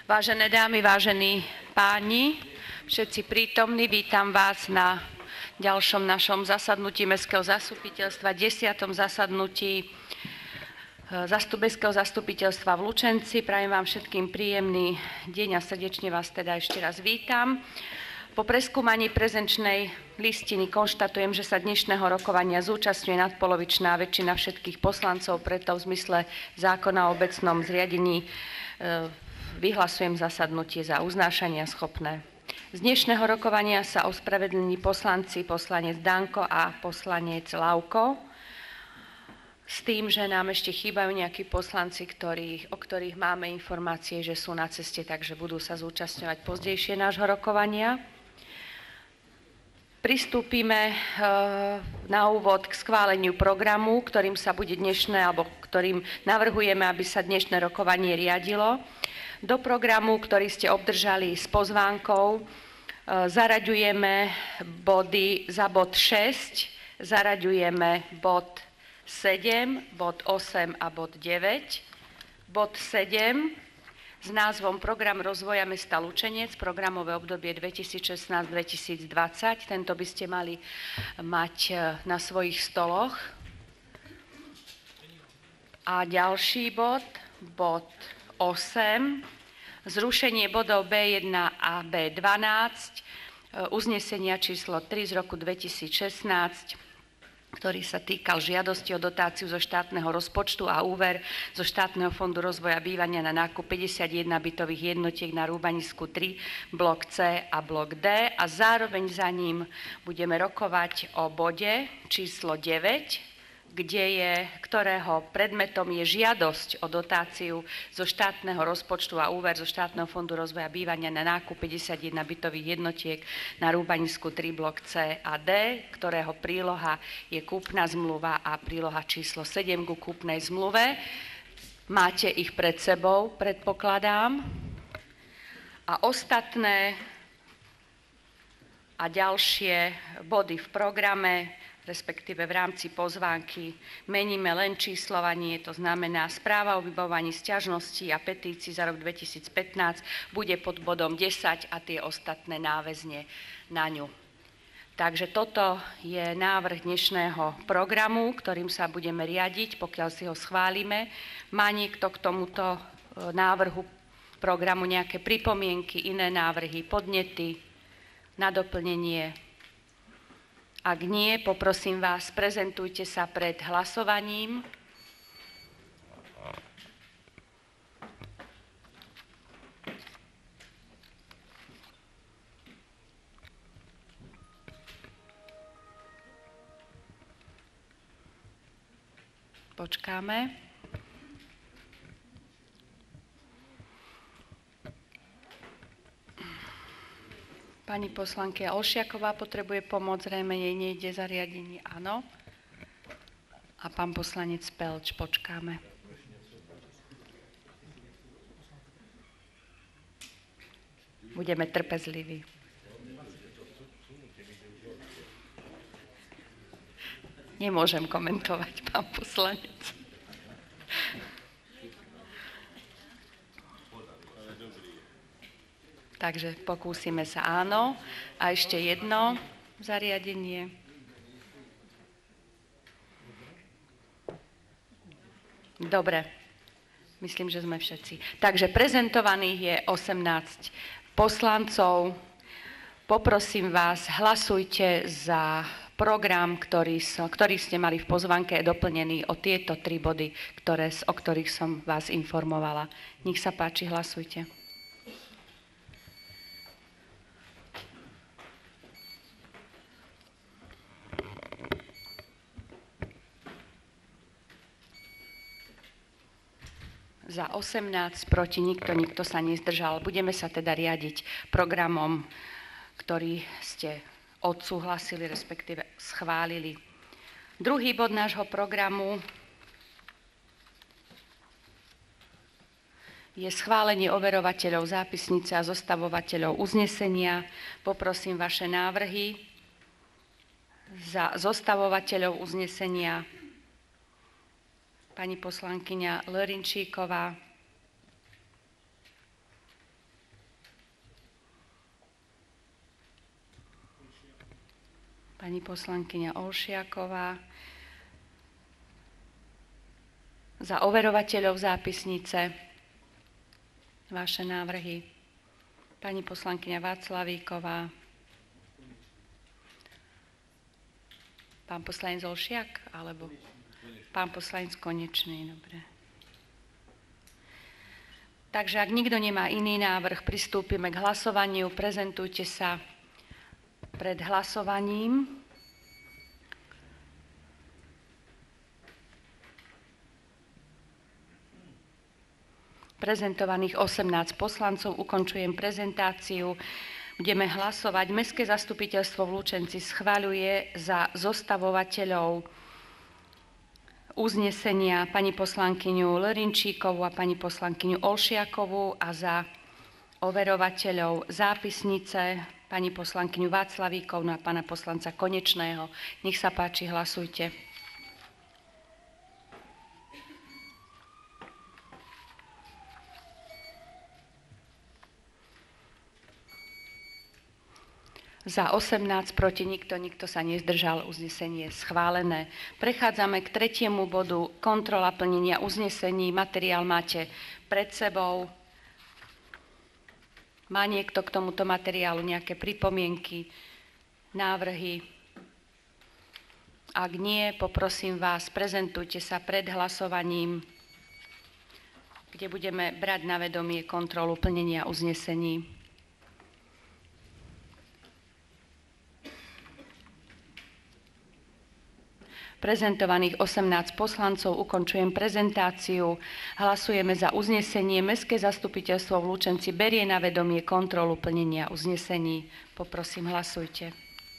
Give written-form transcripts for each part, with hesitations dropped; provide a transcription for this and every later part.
Vážené dámy, vážení páni, všetci prítomní, vítam vás na ďalšom našom zasadnutí Mestského zastupiteľstva, 10. zasadnutí Mestského zastupiteľstva v Lučenci. Prajem vám všetkým príjemný deň a srdečne vás teda ešte raz vítam. Po preskúmaní prezenčnej listiny konštatujem, že sa dnešného rokovania zúčastňuje nadpolovičná väčšina všetkých poslancov, preto v zmysle zákona o obecnom zriadení vyhlasujem zasadnutie za uznášania schopné. Z dnešného rokovania sa ospravedlní poslanci, poslanec Danko a poslanec Lauko, s tým, že nám ešte chýbajú nejakí poslanci, o ktorých máme informácie, že sú na ceste, takže budú sa zúčastňovať pozdejšie nášho rokovania. Pristúpime na úvod k schváleniu programu, ktorým sa bude dnešné, alebo ktorým navrhujeme, aby sa dnešné rokovanie riadilo. Do programu, ktorý ste obdržali s pozvánkou, zaraďujeme body za bod 6, zaraďujeme bod 7, bod 8 a bod 9. Bod 7 s názvom Program rozvoja mesta Lučenec, programové obdobie 2016-2020. Tento by ste mali mať na svojich stoloch. A ďalší bod, bod 8, zrušenie bodov B1 a B12, uznesenia číslo 3 z roku 2016, ktorý sa týkal žiadosti o dotáciu zo štátneho rozpočtu a úver zo štátneho fondu rozvoja bývania na nákup 51 bytových jednotiek na Rúbanisku 3, blok C a blok D, a zároveň za ním budeme rokovať o bode číslo 9, ktorého predmetom je žiadosť o dotáciu zo štátneho rozpočtu a úver zo štátneho fondu rozvoja bývania na nákup 51 bytových jednotiek na Rúbanisku 3, blok C a D, ktorého príloha je kúpna zmluva a príloha číslo 7 ku kúpnej zmluve. Máte ich pred sebou, predpokladám. A ostatné a ďalšie body v programe, respektíve v rámci pozvánky, meníme len číslovanie, to znamená správa o vybavovaní sťažností a petícií za rok 2015 bude pod bodom 10 a tie ostatné náväzne na ňu. Takže toto je návrh dnešného programu, ktorým sa budeme riadiť, pokiaľ si ho schválime. Má niekto k tomuto návrhu programu nejaké pripomienky, iné návrhy, podnety na doplnenie? Ak nie, poprosím vás, prezentujte sa pred hlasovaním. Počkáme. Pani poslankyňa Olšiaková potrebuje pomoc, zrejme jej nejde zariadenie, áno. A pán poslanec Pelč, počkáme. Budeme trpezliví. Nemôžem komentovať, pán poslanec. Takže pokúsime sa, áno. A ešte jedno zariadenie. Dobre, myslím, že sme všetci. Takže prezentovaných je 18 poslancov. Poprosím vás, hlasujte za program, ktorý ste mali v pozvánke, doplnený o tieto 3 body, o ktorých som vás informovala. Nech sa páči, hlasujte. Za 18, proti nikto sa nezdržal. Budeme sa teda riadiť programom, ktorý ste odsúhlasili, respektíve schválili. Druhý bod nášho programu je schválenie overovateľov zápisnice a zostavovateľov uznesenia. Poprosím vaše návrhy za zostavovateľov uznesenia. Pani poslankyňa Lörinčíková, pani poslankyňa Olšiaková. Za overovateľov zápisnice vaše návrhy. Pani poslankyňa Václavíková. Pán poslanec Olšiak, alebo pán poslanec Konečný, dobre. Takže ak nikto nemá iný návrh, pristúpime k hlasovaniu. Prezentujte sa pred hlasovaním. Prezentovaných 18 poslancov, ukončujem prezentáciu. Budeme hlasovať. Mestské zastupiteľstvo v Lučenci schvaľuje za zostavovateľov uznesenia pani poslankyňu Lrinčíkovú a pani poslankyňu Olšiakovú a za overovateľov zápisnice pani poslankyňu Václavíkovú a pána poslanca Konečného. Nech sa páči, hlasujte. Za 18, proti nikto sa nezdržal, uznesenie schválené. Prechádzame k tretiemu bodu, kontrola plnenia uznesení. Materiál máte pred sebou. Má niekto k tomuto materiálu nejaké pripomienky, návrhy? Ak nie, poprosím vás, prezentujte sa pred hlasovaním, kde budeme brať na vedomie kontrolu plnenia uznesení. Prezentovaných 18 poslancov, ukončujem prezentáciu. Hlasujeme za uznesenie. Mestské zastupiteľstvo v Lučenci berie na vedomie kontrolu plnenia uznesení. Poprosím, hlasujte.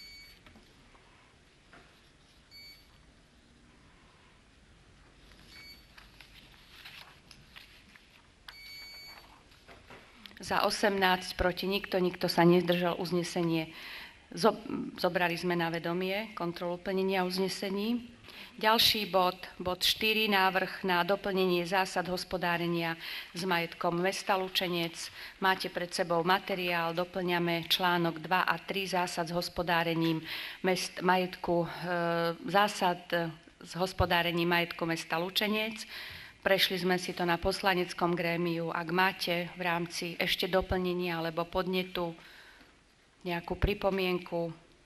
Za 18, proti nikto sa nezdržal, uznesenie. Zobrali sme na vedomie kontrolu plnenia uznesení. Ďalší bod 4, návrh na doplnenie zásad hospodárenia s majetkom mesta Lučenec. Máte pred sebou materiál, doplňame článok 2 a 3 zásad s hospodárením majetku, zásad s hospodárením majetku mesta Lučenec. Prešli sme si to na poslaneckom grémiu. Ak máte v rámci ešte doplnenia alebo podnetu nejakú pripomienku?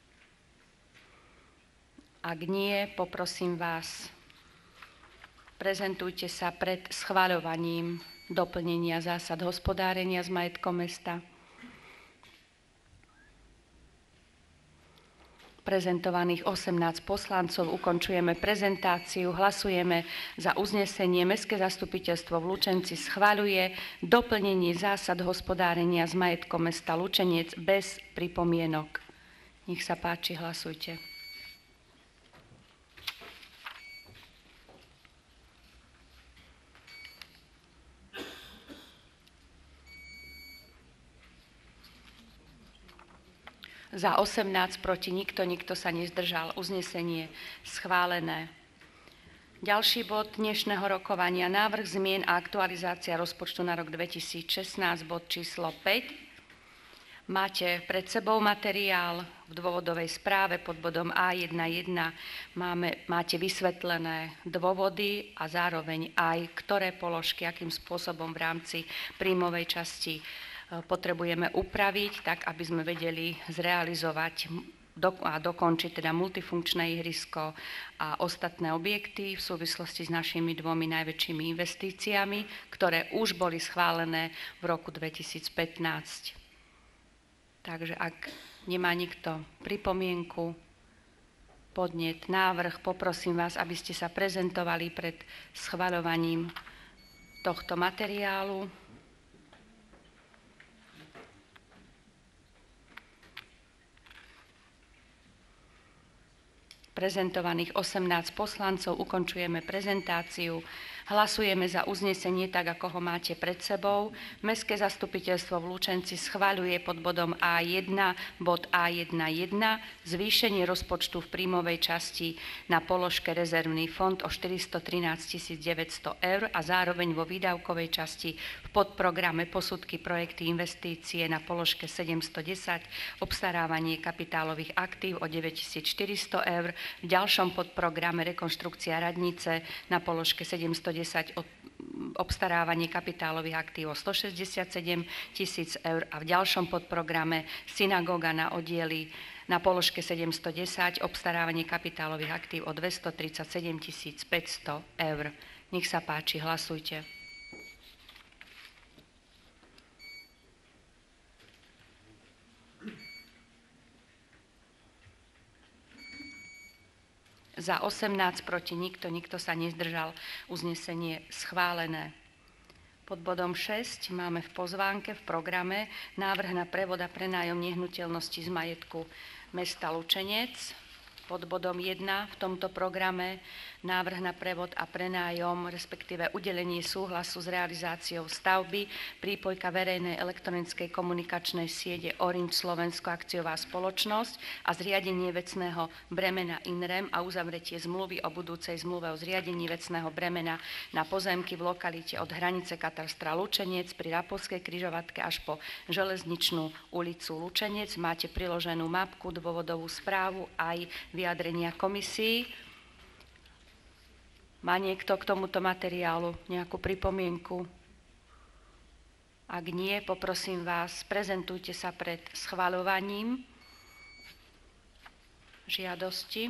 Ak nie, poprosím vás, prezentujte sa pred schvaľovaním doplnenia zásad hospodárenia s majetkom mesta. Prezentovaných 18 poslancov, ukončujeme prezentáciu, hlasujeme za uznesenie. Mestské zastupiteľstvo v Lučenci schvaľuje doplnenie zásad hospodárenia s majetkom mesta Lučenec bez pripomienok. Nech sa páči, hlasujte. Za 18, proti nikto sa nezdržal, uznesenie schválené. Ďalší bod dnešného rokovania, návrh zmien a aktualizácia rozpočtu na rok 2016, bod číslo 5. Máte pred sebou materiál v dôvodovej správe pod bodom A1.1. Máte vysvetlené dôvody a zároveň aj ktoré položky, akým spôsobom v rámci príjmovej časti potrebujeme upraviť, tak aby sme vedeli zrealizovať a dokončiť teda multifunkčné ihrisko a ostatné objekty v súvislosti s našimi dvomi najväčšími investíciami, ktoré už boli schválené v roku 2015. Takže ak nemá nikto pripomienku, podnet, návrh, poprosím vás, aby ste sa prezentovali pred schvaľovaním tohto materiálu. Prezentovaných 18 poslancov, ukončujeme prezentáciu. Hlasujeme za uznesenie tak, ako ho máte pred sebou. Mestské zastupiteľstvo v Lučenci schvaľuje pod bodom A1 bod A1.1 zvýšenie rozpočtu v príjmovej časti na položke rezervný fond o 413 900 eur a zároveň vo výdavkovej časti v podprograme posudky, projekty, investície na položke 710 obstarávanie kapitálových aktív o 9400 eur, v ďalšom podprograme rekonštrukcia radnice na položke 710 obstarávanie kapitálových aktív o 167 000 eur a v ďalšom podprograme synagóga na oddiely na položke 710 obstarávanie kapitálových aktív o 237 500 eur. Nech sa páči, hlasujte. Za 18, proti nikto, nikto sa nezdržal. Uznesenie schválené. Pod bodom 6 máme v pozvánke, v programe návrh na prevod a prenájom nehnuteľnosti z majetku mesta Lučenec. Pod bodom 1 v tomto programe návrh na prevod a prenájom, respektíve udelenie súhlasu s realizáciou stavby, prípojka verejnej elektronickej komunikačnej siete Orange Slovensko akciová spoločnosť a zriadenie vecného bremena INREM a uzavretie zmluvy o budúcej zmluve o zriadení vecného bremena na pozemky v lokalite od hranice katastra Lučenec pri Rapolskej križovatke až po Železničnú ulicu Lučenec. Máte priloženú mapku, dôvodovú správu aj vyjadrenia komisii. Má niekto k tomuto materiálu nejakú pripomienku? Ak nie, poprosím vás, prezentujte sa pred schvaľovaním žiadosti.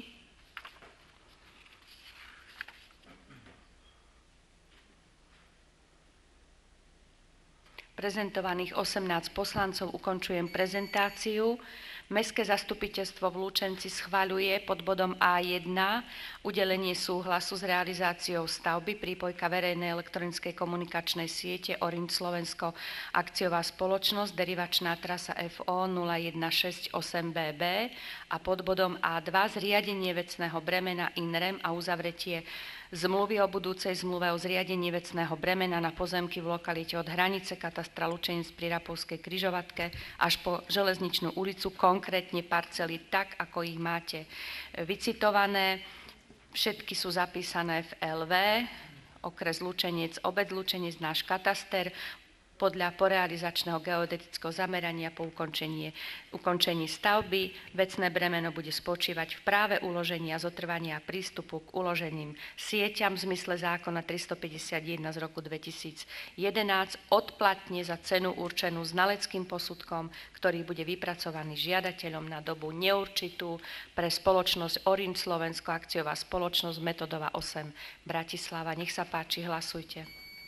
Prezentovaných 18 poslancov ukončujem prezentáciu. Mestské zastupiteľstvo v Lučenci schvaľuje pod bodom A1 udelenie súhlasu s realizáciou stavby prípojka verejnej elektronickej komunikačnej siete Orange Slovensko akciová spoločnosť derivačná trasa FO 0168BB a pod bodom A2 zriadenie vecného bremena INREM a uzavretie zmluvy o budúcej zmluve o zriadení vecného bremena na pozemky v lokalite od hranice katastra Lučenec pri Rapolskej križovatke až po Železničnú ulicu, konkrétne parcely tak, ako ich máte vycitované. Všetky sú zapísané v LV, okres Lučenec, obec Lučenec, náš kataster, podľa porealizačného geodetického zamerania po ukončení stavby. Vecné bremeno bude spočívať v práve uloženia, zotrvania prístupu k uloženým sieťam v zmysle zákona 351 z roku 2011 odplatne za cenu určenú znaleckým posudkom, ktorý bude vypracovaný žiadateľom na dobu neurčitú pre spoločnosť Orange Slovensko akciová spoločnosť Metodova 8 Bratislava. Nech sa páči, hlasujte.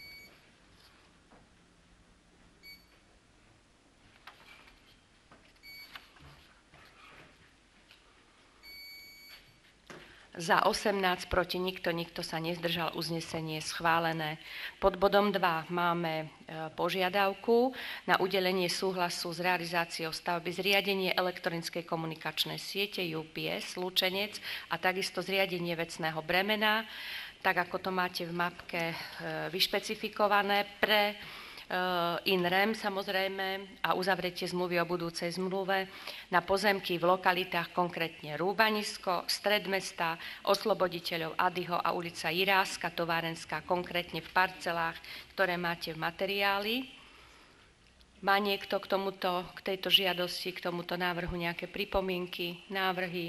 Za 18, proti nikto, nikto sa nezdržal, uznesenie schválené. Pod bodom 2 máme požiadavku na udelenie súhlasu s realizáciou stavby zriadenie elektronickej komunikačnej siete UPS Lučenec a takisto zriadenie vecného bremena, tak ako to máte v mapke vyšpecifikované pre INREM samozrejme a uzavretie zmluvy o budúcej zmluve na pozemky v lokalitách, konkrétne Rúbanisko, stred mesta, Osloboditeľov Adyho a ulica Jiráska, Továrenská, konkrétne v parcelách, ktoré máte v materiáli. Má niekto k tejto žiadosti, k tomuto návrhu nejaké pripomienky, návrhy?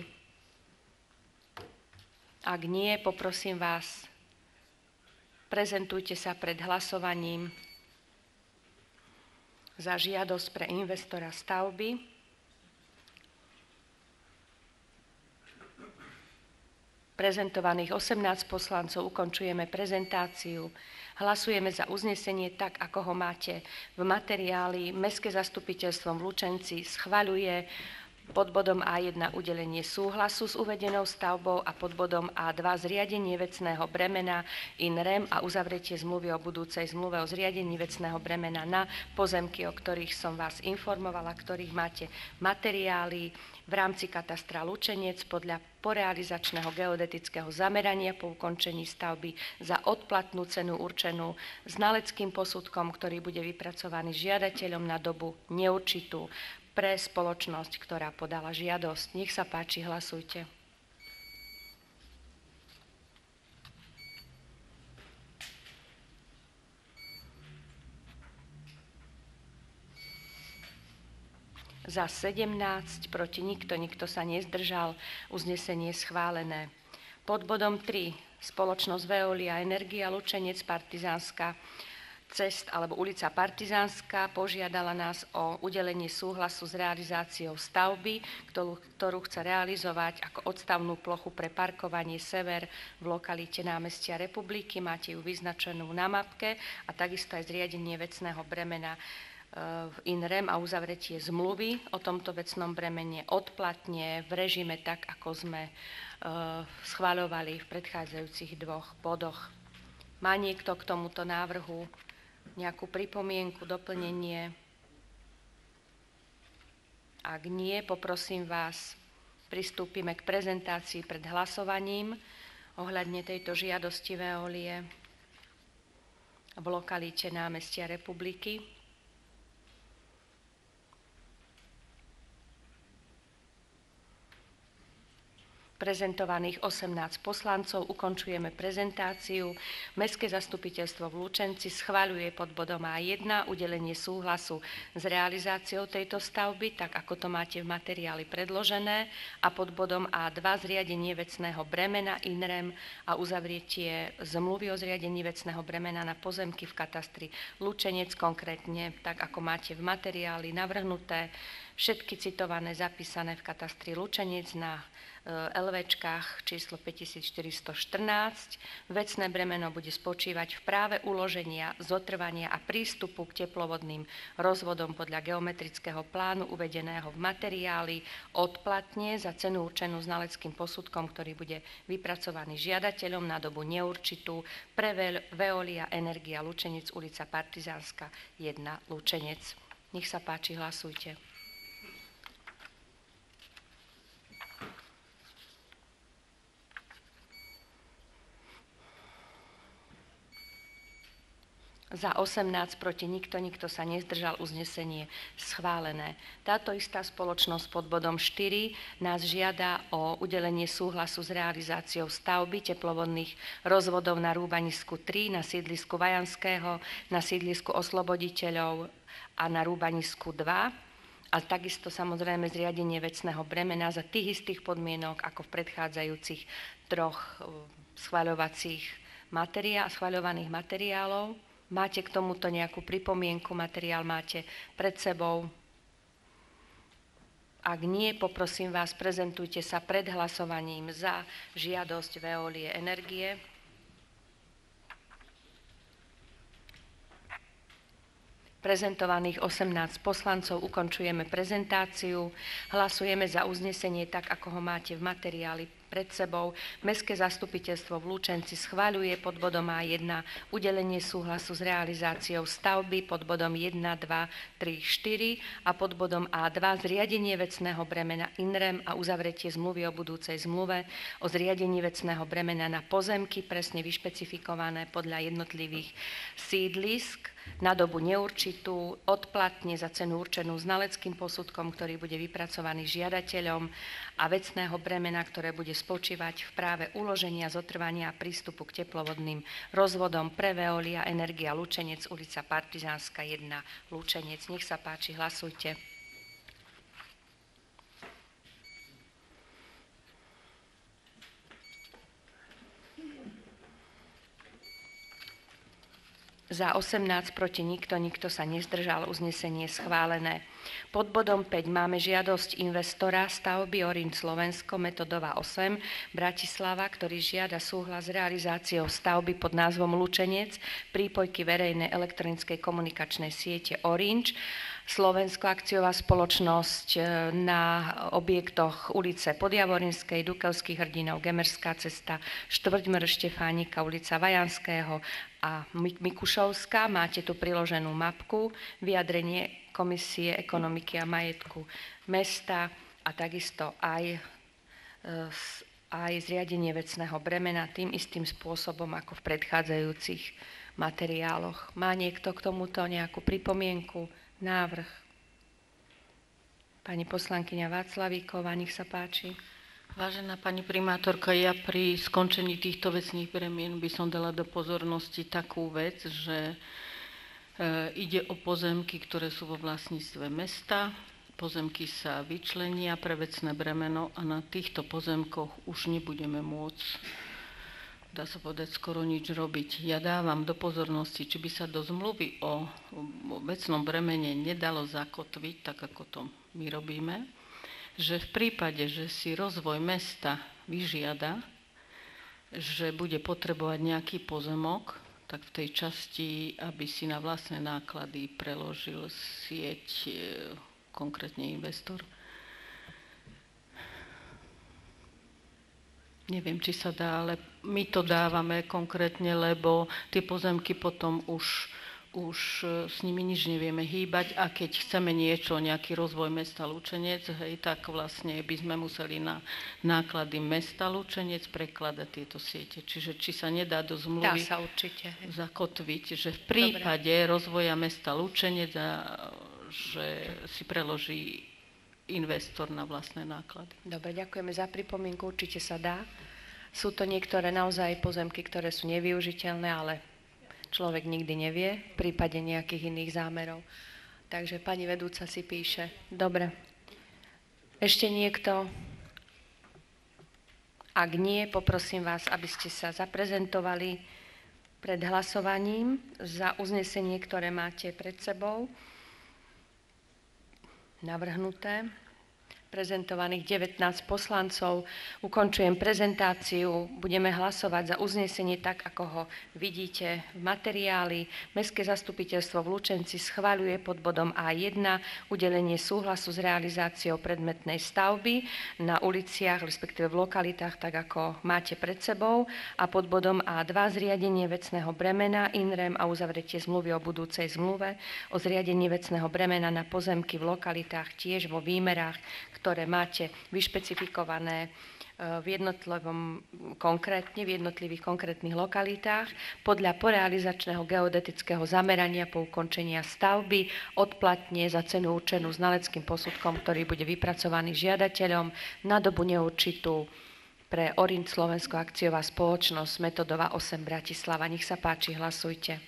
Ak nie, poprosím vás, prezentujte sa pred hlasovaním za žiadosť pre investora stavby. Prezentovaných 18 poslancov ukončujeme prezentáciu. Hlasujeme za uznesenie tak, ako ho máte v materiáli. Mestské zastupiteľstvo v Lučenci schvaľuje Pod bodom A1 udelenie súhlasu s uvedenou stavbou a pod bodom A2 zriadenie vecného bremena in rem a uzavretie zmluvy o budúcej zmluve o zriadení vecného bremena na pozemky, o ktorých som vás informovala, ktorých máte materiály v rámci katastra Lučenec podľa porealizačného geodetického zamerania po ukončení stavby za odplatnú cenu určenú znaleckým posudkom, ktorý bude vypracovaný žiadateľom na dobu neurčitú pre spoločnosť, ktorá podala žiadosť. Nech sa páči, hlasujte. Za 17, proti nikto sa nezdržal. Uznesenie schválené. Pod bodom 3 spoločnosť Veolia Energia Lučenec Partizánska cest alebo ulica Partizánska požiadala nás o udelenie súhlasu s realizáciou stavby, ktorú chce realizovať ako odstavnú plochu pre parkovanie Sever v lokalite námestia Republiky. Máte ju vyznačenú na mapke a takisto aj zriadenie vecného bremena v in rem a uzavretie zmluvy o tomto vecnom bremene odplatne v režime tak, ako sme schvaľovali v predchádzajúcich dvoch bodoch. Má niekto k tomuto návrhu nejakú pripomienku, doplnenie? Ak nie, poprosím vás, pristúpime k prezentácii pred hlasovaním ohľadne tejto žiadosti Veolie v lokalite námestia Republiky. Prezentovaných 18 poslancov, ukončujeme prezentáciu. Mestské zastupiteľstvo v Lučenci schvaľuje pod bodom A1 udelenie súhlasu s realizáciou tejto stavby, tak ako to máte v materiáli predložené, a pod bodom A2 zriadenie vecného bremena in rem a uzavretie zmluvy o zriadení vecného bremena na pozemky v katastri Lučenec, konkrétne tak ako máte v materiáli navrhnuté. Všetky citované zapísané v katastri Lučenec na LVčkách číslo 5414. Vecné bremeno bude spočívať v práve uloženia, zotrvania a prístupu k teplovodným rozvodom podľa geometrického plánu uvedeného v materiáli odplatne za cenu určenú znaleckým posudkom, ktorý bude vypracovaný žiadateľom na dobu neurčitú pre Veolia Energia Lučenec, ulica Partizánska 1, Lučenec. Nech sa páči, hlasujte. Za 18, proti nikto sa nezdržal, uznesenie schválené. Táto istá spoločnosť pod bodom 4 nás žiada o udelenie súhlasu s realizáciou stavby teplovodných rozvodov na Rúbanisku 3, na sídlisku Vajanského, na sídlisku Osloboditeľov a na Rúbanisku 2. A takisto samozrejme zriadenie vecného bremena za tých istých podmienok ako v predchádzajúcich troch schvaľovaných materiálov. Máte k tomuto nejakú pripomienku? Materiál máte pred sebou. Ak nie, poprosím vás, prezentujte sa pred hlasovaním za žiadosť Veolie Energie. Prezentovaných 18 poslancov, ukončujeme prezentáciu. Hlasujeme za uznesenie tak, ako ho máte v materiáli pred sebou. Mestské zastupiteľstvo v Lučenci schvaľuje pod bodom A1 udelenie súhlasu s realizáciou stavby, pod bodom 1, 2, 3, 4 a pod bodom A2 zriadenie vecného bremena in rem a uzavretie zmluvy o budúcej zmluve o zriadení vecného bremena na pozemky presne vyšpecifikované podľa jednotlivých sídlisk na dobu neurčitú, odplatne za cenu určenú znaleckým posudkom, ktorý bude vypracovaný žiadateľom, a vecného bremena, ktoré bude spočívať v práve uloženia, zotrvania a prístupu k teplovodným rozvodom pre Veolia Energia Lučenec, ulica Partizánska 1, Lučenec. Nech sa páči, hlasujte. Za 18, proti nikto sa nezdržal, uznesenie schválené. Pod bodom 5 máme žiadosť investora stavby Orange Slovensko, Metodová 8, Bratislava, ktorý žiada súhlas s realizáciou stavby pod názvom Lučenec, prípojky verejnej elektronickej komunikačnej siete Orange Slovensko, akciová spoločnosť na objektoch ulice Podjavorinskej, Dukevských hrdinov, Gemerská cesta, štvrť Štefánika, ulica Vajanského a Mikušovská. Máte tu priloženú mapku, vyjadrenie Komisie ekonomiky a majetku mesta a takisto aj zriadenie vecného bremena tým istým spôsobom ako v predchádzajúcich materiáloch. Má niekto k tomuto nejakú pripomienku, návrh? Pani poslankyňa Václavíková, nech sa páči. Vážená pani primátorka, ja pri skončení týchto vecných bremien by som dala do pozornosti takú vec, že ide o pozemky, ktoré sú vo vlastníctve mesta. Pozemky sa vyčlenia pre vecné bremeno a na týchto pozemkoch už nebudeme môcť, dá sa povedať, skoro nič robiť. Ja dávam do pozornosti, či by sa do zmluvy o vecnom bremene nedalo zakotviť, tak ako to my robíme, že v prípade, že si rozvoj mesta vyžiada, že bude potrebovať nejaký pozemok, tak v tej časti, aby si na vlastné náklady preložil sieť, konkrétne investor. Neviem, či sa dá, ale my to dávame konkrétne, lebo tie pozemky potom už s nimi nič nevieme hýbať a keď chceme niečo, nejaký rozvoj mesta Lučenec, hej, tak vlastne by sme museli na náklady mesta Lučenec prekladať tieto siete. Čiže či sa nedá do zmluvy Dá sa určite zakotviť, že v prípade rozvoja mesta Lučenec, že si preloží investor na vlastné náklady. Dobre, ďakujeme za pripomienku, určite sa dá. Sú to niektoré naozaj pozemky, ktoré sú nevyužiteľné, ale človek nikdy nevie v prípade nejakých iných zámerov. Takže pani vedúca si píše. Dobre. Ešte niekto? Ak nie, poprosím vás, aby ste sa zaprezentovali pred hlasovaním za uznesenie, ktoré máte pred sebou. Navrhnuté. Prezentovaných 19 poslancov. Ukončujem prezentáciu. Budeme hlasovať za uznesenie tak, ako ho vidíte v materiáli. Mestské zastupiteľstvo v Lučenci schvaľuje pod bodom A1 udelenie súhlasu s realizáciou predmetnej stavby na uliciach, respektíve v lokalitách, tak ako máte pred sebou. A pod bodom A2 zriadenie vecného bremena, INREM a uzavretie zmluvy o budúcej zmluve o zriadení vecného bremena na pozemky v lokalitách tiež vo výmerách, ktoré máte vyšpecifikované v jednotlivých konkrétnych lokalitách podľa porealizačného geodetického zamerania po ukončenia stavby odplatne za cenu určenú znaleckým posudkom, ktorý bude vypracovaný žiadateľom na dobu neurčitú pre Orange Slovensko, akciová spoločnosť Metodová 8 Bratislava. Nech sa páči, hlasujte.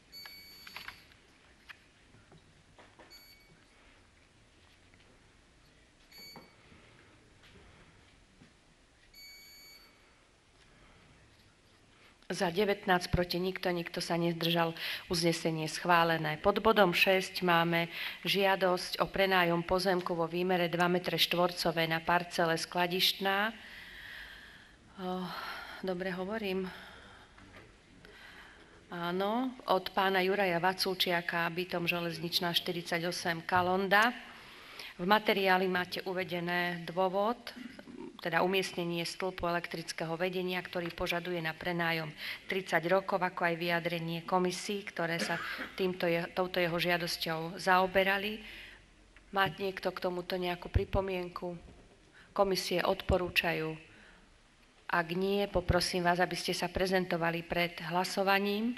Za 19, proti nikto sa nezdržal, uznesenie schválené. Pod bodom 6 máme žiadosť o prenájom pozemku vo výmere 2 m štvorcové na parcele Skladištná. Dobre hovorím? Áno, od pána Juraja Vacúčiaka, bytom Železničná 48 Kalonda. V materiáli máte uvedené dôvod, teda umiestnenie stĺpu elektrického vedenia, ktorý požaduje na prenájom 30 rokov, ako aj vyjadrenie komisí, ktoré sa touto jeho žiadosťou zaoberali. Má niekto k tomuto nejakú pripomienku? Komisie odporúčajú. Ak nie, poprosím vás, aby ste sa prezentovali pred hlasovaním.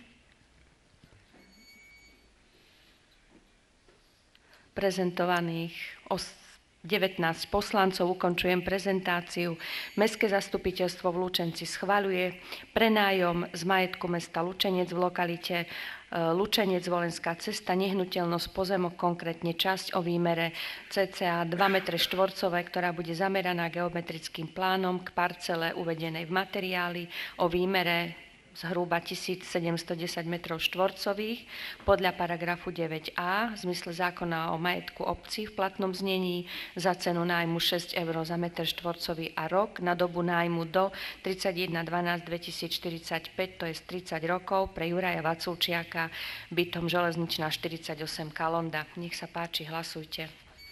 Prezentovaných 19 poslancov, ukončujem prezentáciu. Mestské zastupiteľstvo v Lučenci schvaľuje prenájom z majetku mesta Lučenec v lokalite Lučenec, Volenská cesta, nehnuteľnosť pozemok, konkrétne časť o výmere cca 2 m štvorcové, ktorá bude zameraná geometrickým plánom k parcele uvedenej v materiáli o výmere zhruba 1710 m2 podľa paragrafu 9a v zmysle zákona o majetku obcí v platnom znení za cenu nájmu 6 eur za metr štvorcový a rok na dobu nájmu do 31.12.2045, to je 30 rokov, pre Juraja Vaculčiaka, bytom Železničná 48 Kalonda. Nech sa páči, hlasujte.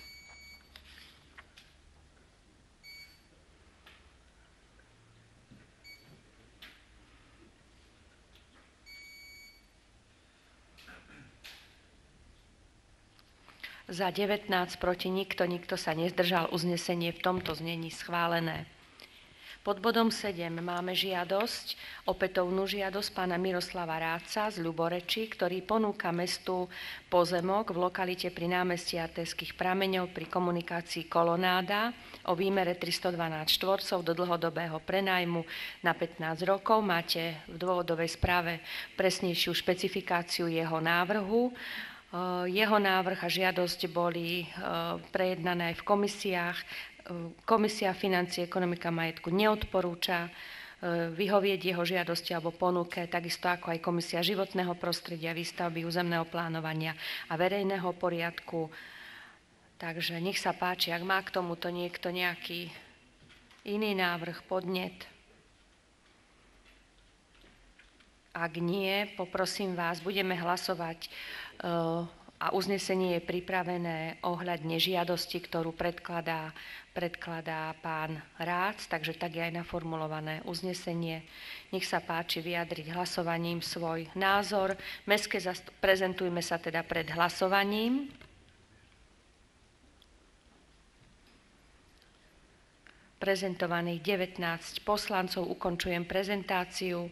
Za 19, proti nikto sa nezdržal, uznesenie v tomto znení schválené. Pod bodom 7 máme žiadosť, opätovnú žiadosť pána Miroslava Ráca z Ľuboreči, ktorý ponúka mestu pozemok v lokalite pri námestí Artéskych prameňov pri komunikácii Kolonáda o výmere 312 štvorcov do dlhodobého prenájmu na 15 rokov. Máte v dôvodovej správe presnejšiu špecifikáciu jeho návrhu. Jeho návrh a žiadosť boli prejednané aj v komisiách. Komisia financie, ekonomika majetku neodporúča vyhovieť jeho žiadosti alebo ponuke, takisto ako aj Komisia životného prostredia, výstavby, územného plánovania a verejného poriadku. Takže nech sa páči, ak má k tomuto niekto nejaký iný návrh, podnet. Ak nie, poprosím vás, budeme hlasovať a uznesenie je pripravené ohľadne žiadosti, ktorú predkladá pán Rác, takže tak je aj naformulované uznesenie. Nech sa páči vyjadriť hlasovaním svoj názor. Prezentujme sa teda pred hlasovaním. Prezentovaných 19 poslancov, ukončujem prezentáciu.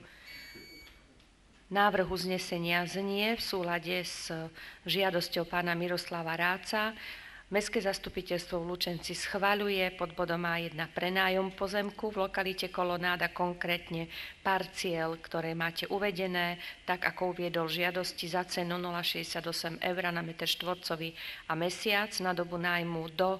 Návrh uznesenia znie v súlade s žiadosťou pána Miroslava Ráca. Mestské zastupiteľstvo v Lučenci schvaľuje pod bodom A1 prenájom pozemku v lokalite Kolonáda, konkrétne parciel, ktoré máte uvedené, tak ako uviedol žiadosti za cenu 0,68 eur na metr štvorcový a mesiac na dobu nájmu do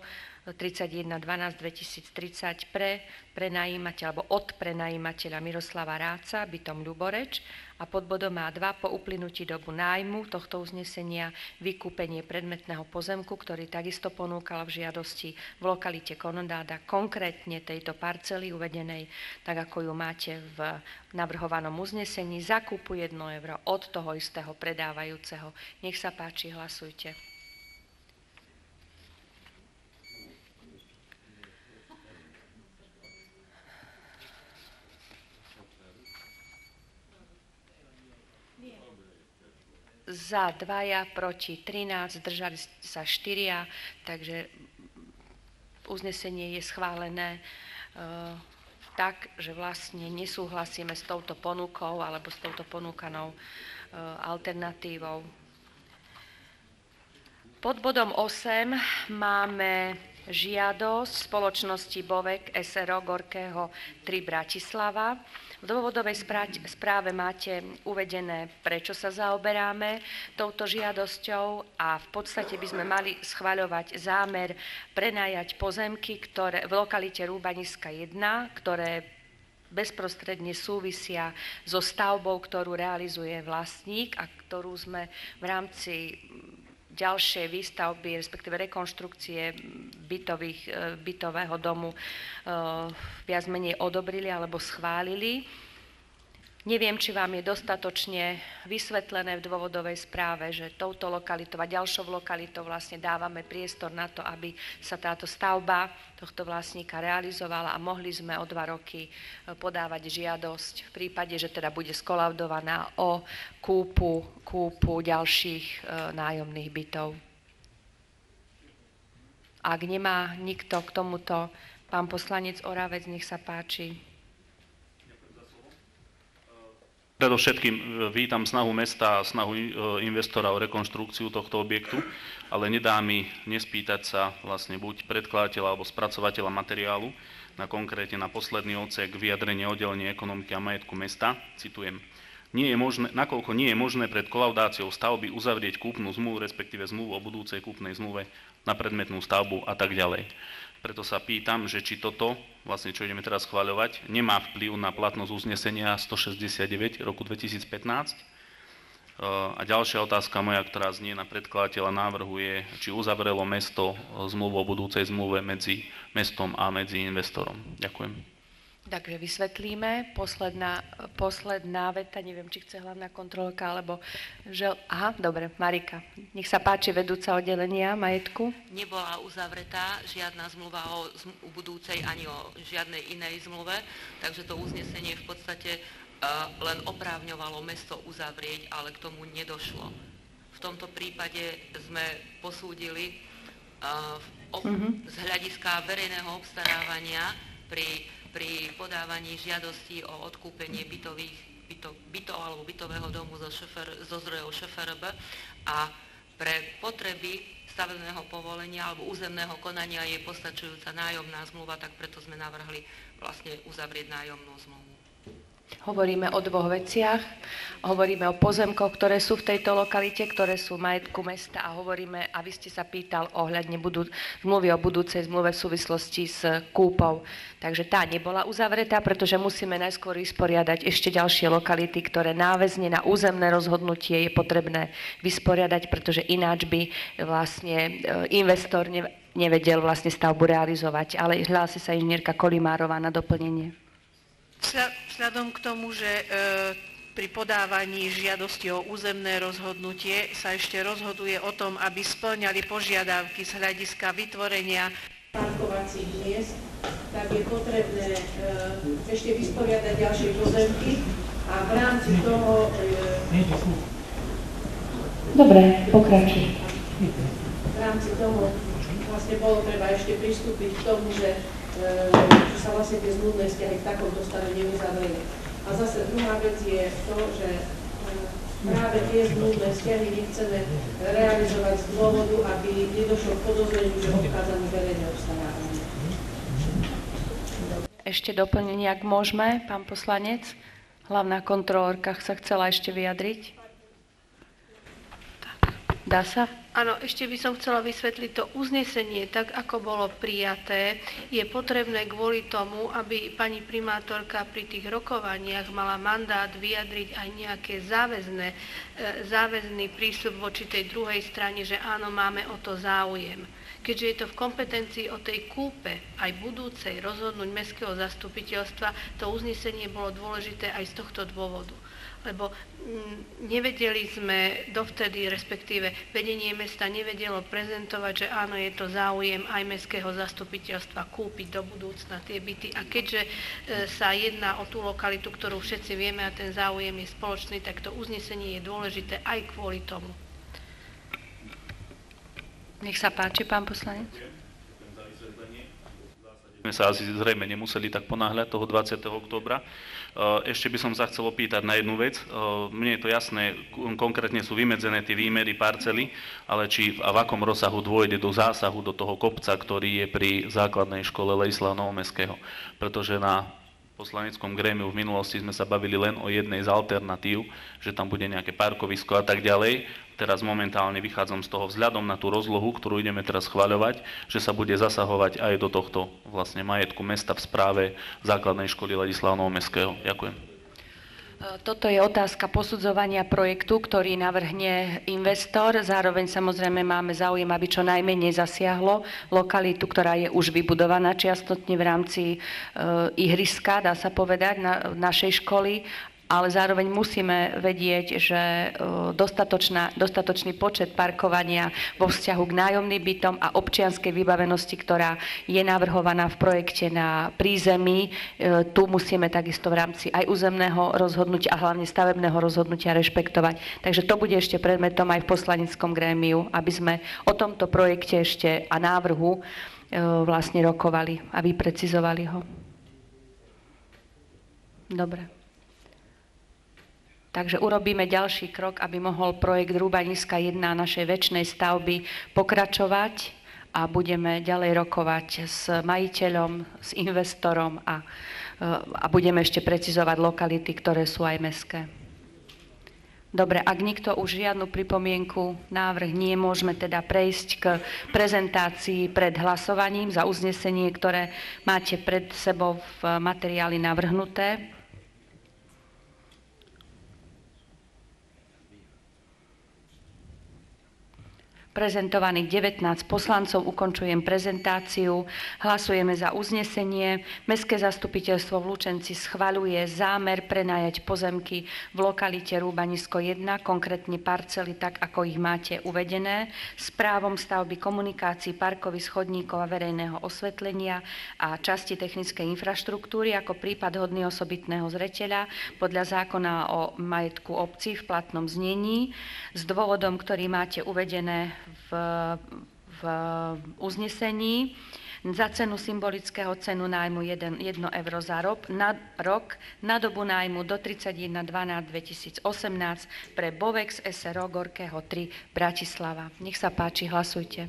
31.12.2030 pre prenajímateľa alebo od prenajímateľa Miroslava Ráca bytom Ľuboreč a pod bodom A2 po uplynutí dobu nájmu tohto uznesenia vykúpenie predmetného pozemku, ktorý takisto ponúkal v žiadosti v lokalite Kolonáda, konkrétne tejto parcely uvedenej, tak ako ju máte v navrhovanom uznesení, zakúpu 1 euro od toho istého predávajúceho. Nech sa páči, hlasujte. Za 2, proti 13, zdržali sa 4, takže uznesenie je schválené tak, že vlastne nesúhlasíme s touto ponukou alebo s touto ponúkanou alternatívou. Pod bodom 8 máme žiadosť spoločnosti Bovek SRO Gorkého 3 Bratislava. V dôvodovej správe máte uvedené, prečo sa zaoberáme touto žiadosťou a v podstate by sme mali schvaľovať zámer prenajať pozemky, ktoré v lokalite Rúbaniska 1, ktoré bezprostredne súvisia so stavbou, ktorú realizuje vlastník a ktorú sme v rámci ďalšej výstavby, respektíve rekonštrukcie bytového domu viac menej odobrili alebo schválili. Neviem, či vám je dostatočne vysvetlené v dôvodovej správe, že touto lokalitou a ďalšou lokalitou vlastne dávame priestor na to, aby sa táto stavba tohto vlastníka realizovala a mohli sme o 2 roky podávať žiadosť v prípade, že teda bude skolaudovaná o kúpu ďalších nájomných bytov. Ak nemá nikto k tomuto, pán poslanec Oravec, nech sa páči. Predovšetkým vítam snahu mesta a snahu investora o rekonštrukciu tohto objektu, ale nedá mi nespýtať sa vlastne buď predkladateľa alebo spracovateľa materiálu konkrétne na posledný odsek vyjadrenie oddelenia ekonomiky a majetku mesta. Citujem. nakoľko nie je možné pred kolaudáciou stavby uzavrieť kúpnu zmluvu, respektíve zmluvu o budúcej kúpnej zmluve na predmetnú stavbu a tak ďalej. Preto sa pýtam, že či toto, vlastne čo ideme teraz schváľovať, nemá vplyv na platnosť uznesenia 169 roku 2015. A ďalšia otázka moja, ktorá znie na predkladateľa návrhu je, či uzavrelo mesto zmluvu o budúcej zmluve medzi mestom a medzi investorom. Ďakujem. Takže vysvetlíme. Posledná veta, neviem, či chce hlavná kontrolka, alebo že... Aha, dobre, Marika. Nech sa páči, vedúca oddelenia majetku. Nebola uzavretá žiadna zmluva o budúcej ani o žiadnej inej zmluve, takže to uznesenie v podstate len oprávňovalo mesto uzavrieť, ale k tomu nedošlo. V tomto prípade sme posúdili z hľadiska verejného obstarávania pri podávaní žiadostí o odkúpenie bytov alebo bytového domu zo zdrojov ŠFRB a pre potreby stavebného povolenia alebo územného konania je postačujúca nájomná zmluva, tak preto sme navrhli vlastne uzavrieť nájomnú zmluvu. Hovoríme o dvoch veciach. Hovoríme o pozemkoch, ktoré sú v tejto lokalite, ktoré sú majetku mesta a hovoríme, a vy ste sa pýtal ohľadne zmluvy o budúcej zmluve v súvislosti s kúpou. Takže tá nebola uzavretá, pretože musíme najskôr vysporiadať ešte ďalšie lokality, ktoré náväzne na územné rozhodnutie je potrebné vysporiadať, pretože ináč by vlastne investor nevedel vlastne stavbu realizovať. Ale hlási sa inžinierka Kolimárová na doplnenie. Vzhľadom k tomu, že pri podávaní žiadosti o územné rozhodnutie sa ešte rozhoduje o tom, aby spĺňali požiadavky z hľadiska vytvorenia parkovacích miest, tak je potrebné ešte vysporiadať ďalšie pozemky a v rámci toho... Dobre, pokračuj. V rámci toho vlastne bolo treba ešte pristúpiť k tomu, že sa vlastne tie zmluvné vzťahy v takomto stave neuzavreli. A zase druhá vec je to, že práve tie zmluvné vzťahy nechceme realizovať z dôvodu, aby nedošlo k podozreniu, že obchádzame verejné obstarávanie. Ešte doplnenie, ak môžeme, pán poslanec. Hlavná kontrolórka sa chcela ešte vyjadriť. Dá sa? Áno, ešte by som chcela vysvetliť to uznesenie, tak ako bolo prijaté. Je potrebné kvôli tomu, aby pani primátorka pri tých rokovaniach mala mandát vyjadriť aj nejaké záväzný prístup voči tej druhej strane, že áno, máme o to záujem. Keďže je to v kompetencii o tej kúpe aj budúcej rozhodnúť mestského zastupiteľstva, to uznesenie bolo dôležité aj z tohto dôvodu. Lebo nevedeli sme dovtedy, respektíve vedenie mesta nevedelo prezentovať, že áno, je to záujem aj mestského zastupiteľstva kúpiť do budúcna tie byty. A keďže sa jedná o tú lokalitu, ktorú všetci vieme a ten záujem je spoločný, tak to uznesenie je dôležité aj kvôli tomu. Nech sa páči, pán poslanec. My sa asi zrejme nemuseli tak ponáhľať toho 20. októbra. Ešte by som sa chcel opýtať na jednu vec. Mne je to jasné, konkrétne sú vymedzené tie výmery parcely, ale či a v akom rozsahu dôjde do zásahu do toho kopca, ktorý je pri základnej škole Ladislava Novomestského. Pretože na poslaneckom grémiu v minulosti sme sa bavili len o jednej z alternatív, že tam bude nejaké parkovisko a tak ďalej. Teraz momentálne vychádzam z toho vzhľadom na tú rozlohu, ktorú ideme teraz schvaľovať, že sa bude zasahovať aj do tohto vlastne majetku mesta v správe základnej školy Ladislava Novomestského. Ďakujem. Toto je otázka posudzovania projektu, ktorý navrhne investor. Zároveň samozrejme máme záujem, aby čo najmenej zasiahlo lokalitu, ktorá je už vybudovaná čiastotne v rámci ihriska, dá sa povedať, našej školy. Ale zároveň musíme vedieť, že dostatočný počet parkovania vo vzťahu k nájomným bytom a občianskej vybavenosti, ktorá je navrhovaná v projekte na prízemí, tu musíme takisto v rámci aj územného rozhodnutia a hlavne stavebného rozhodnutia rešpektovať. Takže to bude ešte predmetom aj v poslaneckom grémiu, aby sme o tomto projekte ešte a návrhu vlastne rokovali a vyprecizovali ho. Dobre. Takže urobíme ďalší krok, aby mohol projekt Rúbaniska 1 našej večnej stavby pokračovať a budeme ďalej rokovať s majiteľom, s investorom a budeme ešte precizovať lokality, ktoré sú aj mestské. Dobre, ak nikto už žiadnu pripomienku, návrh nie, môžeme teda prejsť k prezentácii pred hlasovaním za uznesenie, ktoré máte pred sebou v materiáli navrhnuté. Prezentovaných 19 poslancov, ukončujem prezentáciu. Hlasujeme za uznesenie. Mestské zastupiteľstvo v Lučenci schvaľuje zámer prenajať pozemky v lokalite Rúbanisko 1, konkrétne parcely tak, ako ich máte uvedené, s právom stavby komunikácií, parkovísk, chodníkov a verejného osvetlenia a časti technickej infraštruktúry ako prípad hodný osobitného zreteľa podľa zákona o majetku obcí v platnom znení s dôvodom, ktorý máte uvedené v uznesení za cenu symbolického cenu nájmu 1 euro za rok na dobu nájmu do 31.12.2018 pre Bovex SRO Gorkého 3 Bratislava. Nech sa páči, hlasujte.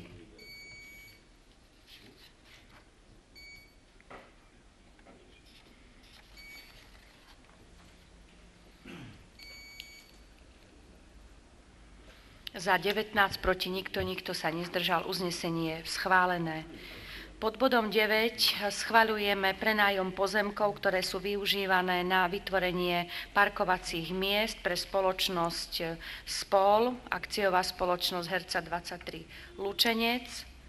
Za 19, proti nikto sa nezdržal, uznesenie je schválené. Pod bodom 9 schvaľujeme prenájom pozemkov, ktoré sú využívané na vytvorenie parkovacích miest pre spoločnosť SPOL, akciová spoločnosť Herca 23 Lučenec.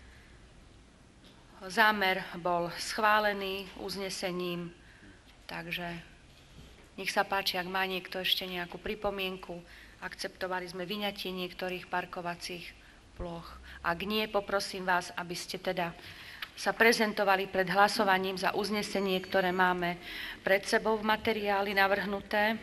Zámer bol schválený uznesením, takže nech sa páči, ak má niekto ešte nejakú pripomienku. Akceptovali sme vyňatie niektorých parkovacích ploch. Ak nie, poprosím vás, aby ste teda sa prezentovali pred hlasovaním za uznesenie, ktoré máme pred sebou v materiáli navrhnuté.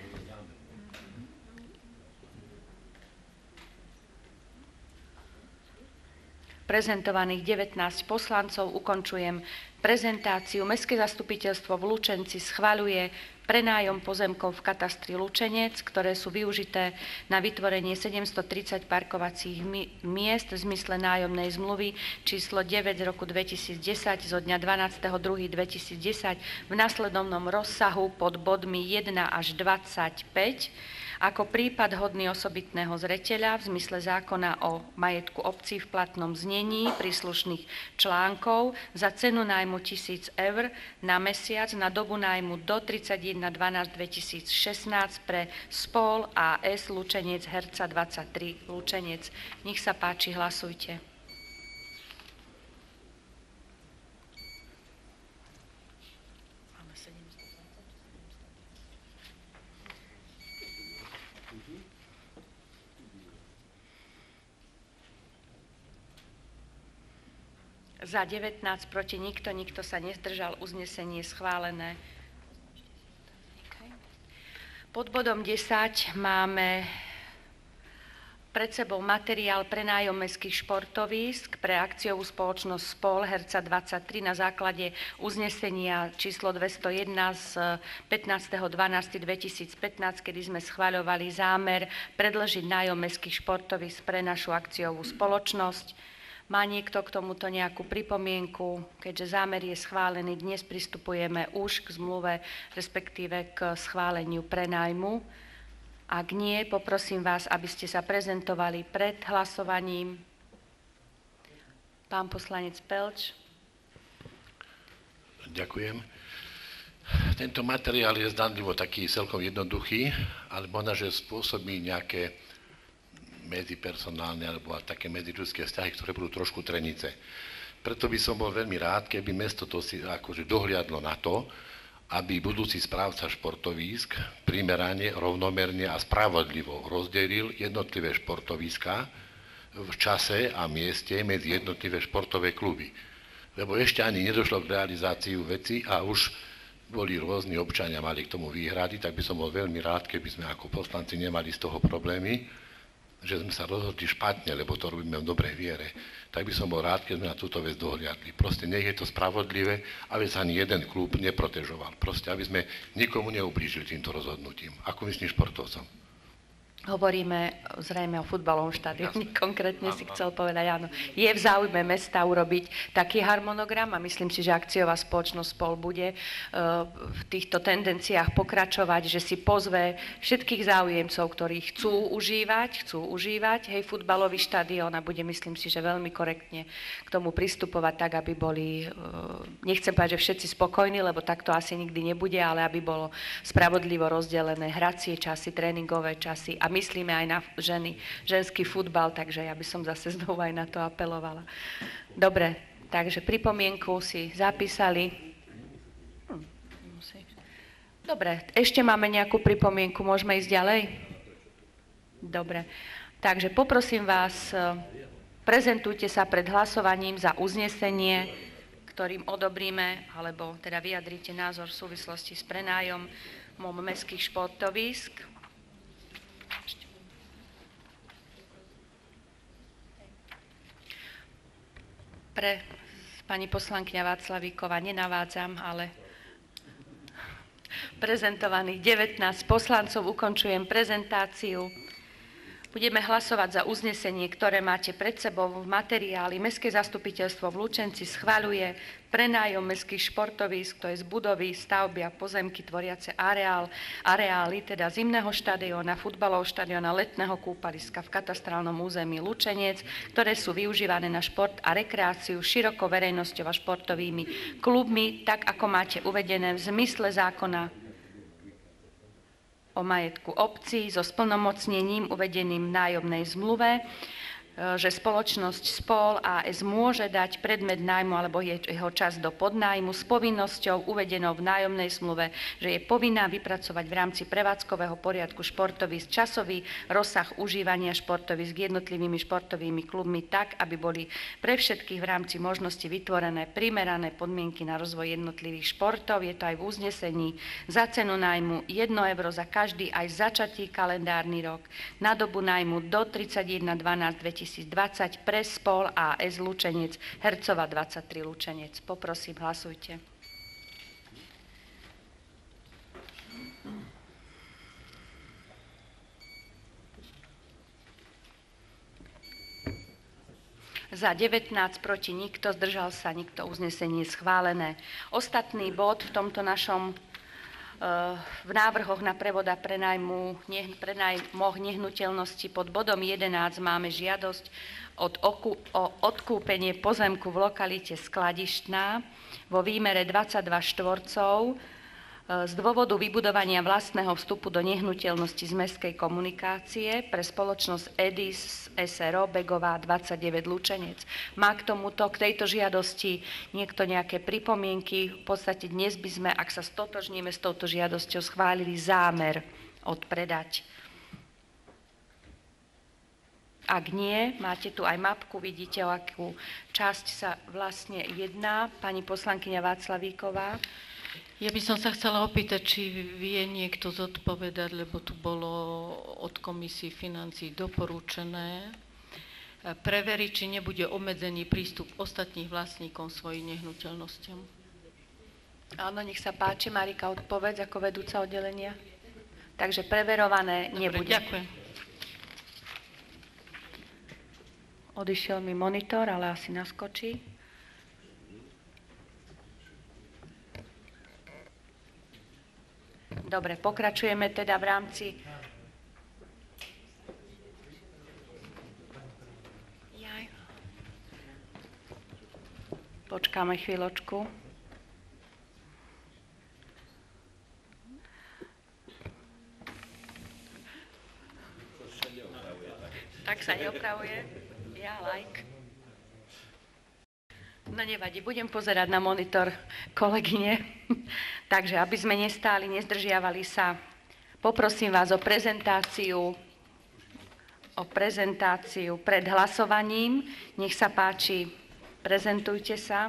Prezentovaných 19 poslancov, ukončujem prezentáciu. Mestské zastupiteľstvo v Lučenci schvaľuje prenájom pozemkov v katastri Lučenec, ktoré sú využité na vytvorenie 730 parkovacích miest v zmysle nájomnej zmluvy číslo 9 z roku 2010 zo dňa 12.2.2010 v nasledovnom rozsahu pod bodmi 1 až 25 ako prípad hodný osobitného zreteľa v zmysle zákona o majetku obcí v platnom znení príslušných článkov za cenu nájmu 1 000 eur na mesiac na dobu nájmu do 31.12.2016 pre SPOL AS Lučenec Herca 23 Lučenec. Nech sa páči, hlasujte. Za 19, proti nikto sa nezdržal, uznesenie schválené. Pod bodom 10 máme pred sebou materiál prenájom mestských športovísk pre akciovú spoločnosť SPOL Herca 23 na základe uznesenia číslo 201 z 15.12.2015, kedy sme schvaľovali zámer predĺžiť nájom mestských športovísk pre našu akciovú spoločnosť. Má niekto k tomuto nejakú pripomienku? Keďže zámer je schválený, dnes pristupujeme už k zmluve, respektíve k schváleniu prenájmu. Ak nie, poprosím vás, aby ste sa prezentovali pred hlasovaním. Pán poslanec Pelč. Ďakujem. Tento materiál je zdanlivo taký celkom jednoduchý, ale možno, že spôsobí nejaké medzipersonálne alebo také medziľudské vzťahy, ktoré budú trošku trenice. Preto by som bol veľmi rád, keby mesto to si akože dohliadlo na to, aby budúci správca športovísk primerane, rovnomerne a spravodlivo rozdelil jednotlivé športovíska v čase a mieste medzi jednotlivé športové kluby. Lebo ešte ani nedošlo k realizáciu veci a už boli rôzni občania, mali k tomu výhrady, tak by som bol veľmi rád, keby sme ako poslanci nemali z toho problémy, že sme sa rozhodli špatne, lebo to robíme v dobrej viere, tak by som bol rád, keď sme na túto vec dohliadli. Proste nech je to spravodlivé, aby sa ani jeden klub neprotežoval. Proste, aby sme nikomu neublížili týmto rozhodnutím. Ako myslíš športovcom? Hovoríme zrejme o futbalovom štádioni, konkrétne si chcel povedať, áno. Je v záujme mesta urobiť taký harmonogram a myslím si, že akciová spoločnosť SPOL bude v týchto tendenciách pokračovať, že si pozve všetkých záujemcov, ktorí chcú užívať, hej, futbalový štadión a bude, myslím si, že veľmi korektne k tomu pristupovať tak, aby boli, nechcem povedať, že všetci spokojní, lebo tak to asi nikdy nebude, ale aby bolo spravodlivo rozdelené hracie časy, tréningové časy a myslíme aj na ženský futbal, takže ja by som zase znovu aj na to apelovala. Dobre, takže pripomienku si zapísali. Dobre, ešte máme nejakú pripomienku, môžeme ísť ďalej? Dobre, takže poprosím vás, prezentujte sa pred hlasovaním za uznesenie, ktorým odobríme, alebo teda vyjadrite názor v súvislosti s prenájomom mestských športovísk. Pre pani poslankyňa Václavíková nenavádzam, ale prezentovaných 19 poslancov ukončujem prezentáciu. Budeme hlasovať za uznesenie, ktoré máte pred sebou v materiáli. Mestské zastupiteľstvo v Lučenci schvaľuje prenájom mestských športovísk, to je z budovy, stavby a pozemky tvoriace areály, teda zimného štadióna, futbalového štadióna, letného kúpaliska v katastrálnom území Lučenec, ktoré sú využívané na šport a rekreáciu širokou verejnosťou a športovými klubmi, tak ako máte uvedené v zmysle zákona o majetku obcí so splnomocnením uvedeným v nájomnej zmluve, že spoločnosť SPOL AS môže dať predmet nájmu alebo jeho časť do podnájmu s povinnosťou uvedenou v nájomnej zmluve, že je povinná vypracovať v rámci prevádzkového poriadku športovísk časový rozsah užívania športovísk jednotlivými športovými klubmi tak, aby boli pre všetkých v rámci možnosti vytvorené primerané podmienky na rozvoj jednotlivých športov. Je to aj v uznesení za cenu nájmu 1 euro za každý aj začatý kalendárny rok na dobu nájmu do 31.12.2020 pre SPOL AS Lučenec, Hercova 23 Lučenec. Poprosím, hlasujte. Za 19, proti nikto, zdržal sa nikto, uznesenie schválené. Ostatný bod v tomto našom v návrhoch na prevod a prenájmoch nehnuteľnosti pod bodom 11 máme žiadosť o odkúpenie pozemku v lokalite Skladištná vo výmere 22 štvorcov z dôvodu vybudovania vlastného vstupu do nehnuteľnosti z mestskej komunikácie pre spoločnosť EDIS SRO Begová 29 Lučenec. Má k tejto žiadosti niekto nejaké pripomienky? V podstate dnes by sme, ak sa stotožníme s touto žiadosťou, schválili zámer odpredať. Ak nie, máte tu aj mapku, vidíte, o akú časť sa vlastne jedná. Pani poslankyňa Václavíková. Ja by som sa chcela opýtať, či vie niekto zodpovedať, lebo tu bolo od komisí financií doporučené, preveriť, či nebude obmedzený prístup ostatných vlastníkov svojim nehnuteľnostiam. Áno, nech sa páči, Marika, odpovedz ako vedúca oddelenia. Takže preverované nebude. Dobre, ďakujem. Odišiel mi monitor, ale asi naskočí. Dobre, pokračujeme teda v rámci... Počkáme chvíľočku. Tak sa neopravuje. Ja like. No nevadí, budem pozerať na monitor kolegyne. Takže, aby sme nestáli, nezdržiavali sa, poprosím vás o prezentáciu pred hlasovaním. Nech sa páči, prezentujte sa.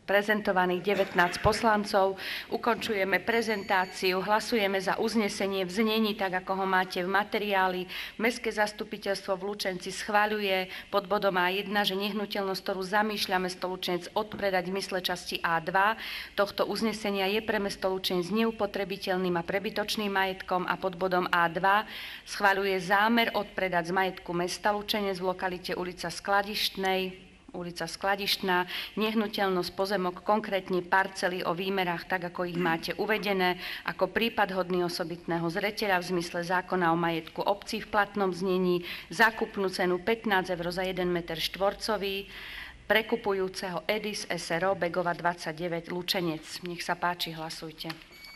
prezentovaných 19 poslancov. Ukončujeme prezentáciu, hlasujeme za uznesenie v znení, tak ako ho máte v materiáli. Mestské zastupiteľstvo v Lučenci schvaľuje pod bodom A1, že nehnuteľnosť, ktorú zamýšľa mesto Lučenec odpredať v mysle časti A2 tohto uznesenia je pre mesto Lučenec neupotrebiteľným a prebytočným majetkom a pod bodom A2 schvaľuje zámer odpredať z majetku mesta Lučenec v lokalite ulica Skladištná, nehnuteľnosť pozemok, konkrétne parcely o výmerách, tak ako ich máte uvedené, ako prípad hodný osobitného zreteľa v zmysle zákona o majetku obcí v platnom znení, zákupnú cenu 15 eur za 1 meter štvorcový, prekupujúceho Edis SRO Begova 29 Lučenec. Nech sa páči, hlasujte.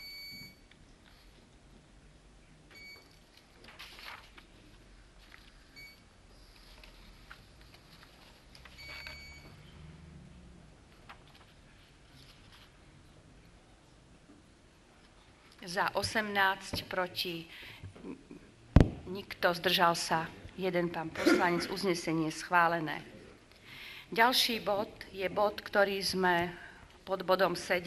Za 18, proti nikto, zdržal sa 1 pán poslanec, uznesenie schválené. Ďalší bod je bod, ktorý sme pod bodom 7.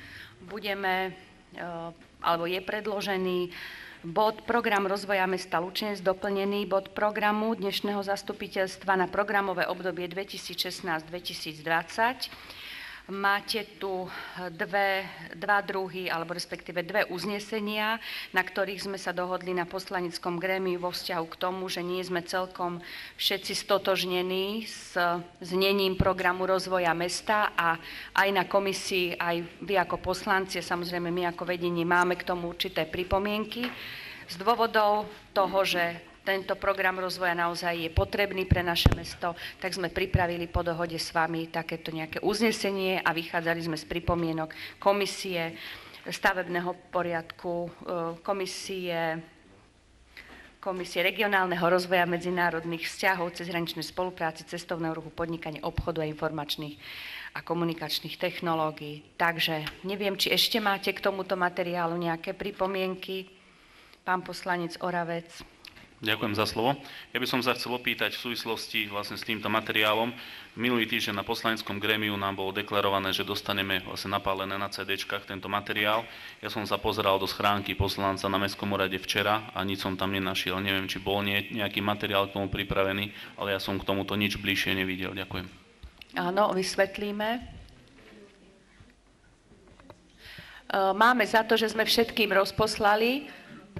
Je predložený bod program rozvoja mesta Lučenec, doplnený bod programu dnešného zastupiteľstva na programové obdobie 2016-2020. Máte tu dva druhy, alebo respektíve dve uznesenia, na ktorých sme sa dohodli na poslaneckom grémiu vo vzťahu k tomu, že nie sme celkom všetci stotožnení s znením programu rozvoja mesta a aj na komisii, aj vy ako poslanci, samozrejme my ako vedenie máme k tomu určité pripomienky. Z dôvodov toho, že tento program rozvoja naozaj je potrebný pre naše mesto, tak sme pripravili po dohode s vami takéto nejaké uznesenie a vychádzali sme z pripomienok komisie stavebného poriadku, komisie regionálneho rozvoja medzinárodných vzťahov, cezhraničnej spolupráci, cestovného ruchu, podnikania, obchodu a informačných a komunikačných technológií. Takže neviem, či ešte máte k tomuto materiálu nejaké pripomienky. Pán poslanec Oravec. Ďakujem za slovo. Ja by som sa chcel opýtať v súvislosti vlastne s týmto materiálom. Minulý týždeň na poslaneckom grémiu nám bolo deklarované, že dostaneme vlastne napálené na CD-čkách tento materiál. Ja som sa pozeral do schránky poslanca na Mestskom úrade včera a nič som tam nenašiel. Neviem, či bol nejaký materiál k tomu pripravený, ale ja som k tomuto nič bližšie nevidel. Ďakujem. Áno, vysvetlíme. Máme za to, že sme všetkým rozposlali.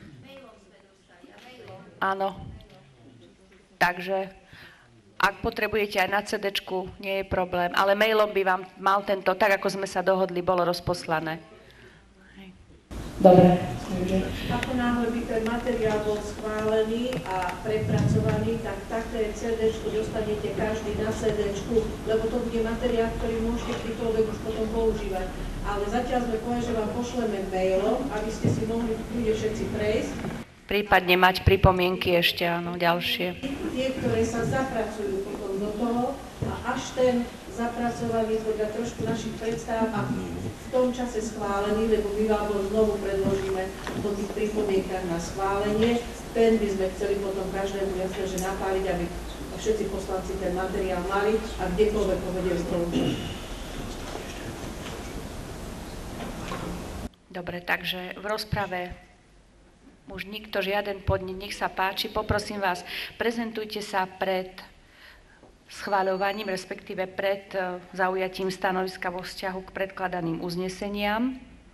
Áno. Takže ak potrebujete aj na CD-čku, nie je problém. Ale mailom by vám mal tento, tak ako sme sa dohodli, bolo rozposlané. Dobre. Ako náhle by ten materiál bol schválený a prepracovaný, tak také CD-čku dostanete každý na CD-čku, lebo to bude materiál, ktorý môžete kedykoľvek už potom používať. Ale zatiaľ sme povedali, že vám pošleme mailom, aby ste si mohli všetci prejsť. Prípadne mať pripomienky ešte, áno, ďalšie. Tie, ktoré sa zapracujú potom do toho a až ten zapracovaný podľa trošku našich predstav a v tom čase schválený, lebo my vám ho znovu predložíme po tých pripomienkach na schválenie, ten by sme chceli potom každému jasne, že napáliť, aby všetci poslanci ten materiál mali a kdekoľvek ho vedeli použiť. Dobre, takže v rozprave už nikto, žiaden podnet, nech sa páči. Poprosím vás, prezentujte sa pred schvaľovaním, respektíve pred zaujatím stanoviska vo vzťahu k predkladaným uzneseniam.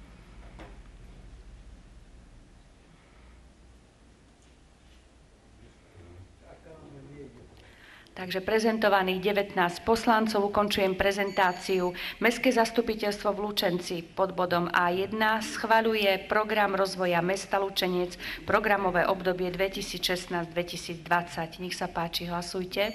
Takže prezentovaných 19 poslancov, ukončujem prezentáciu. Mestské zastupiteľstvo v Lučenci pod bodom A1 schvaľuje program rozvoja mesta Lučenec, programové obdobie 2016-2020. Nech sa páči, hlasujte.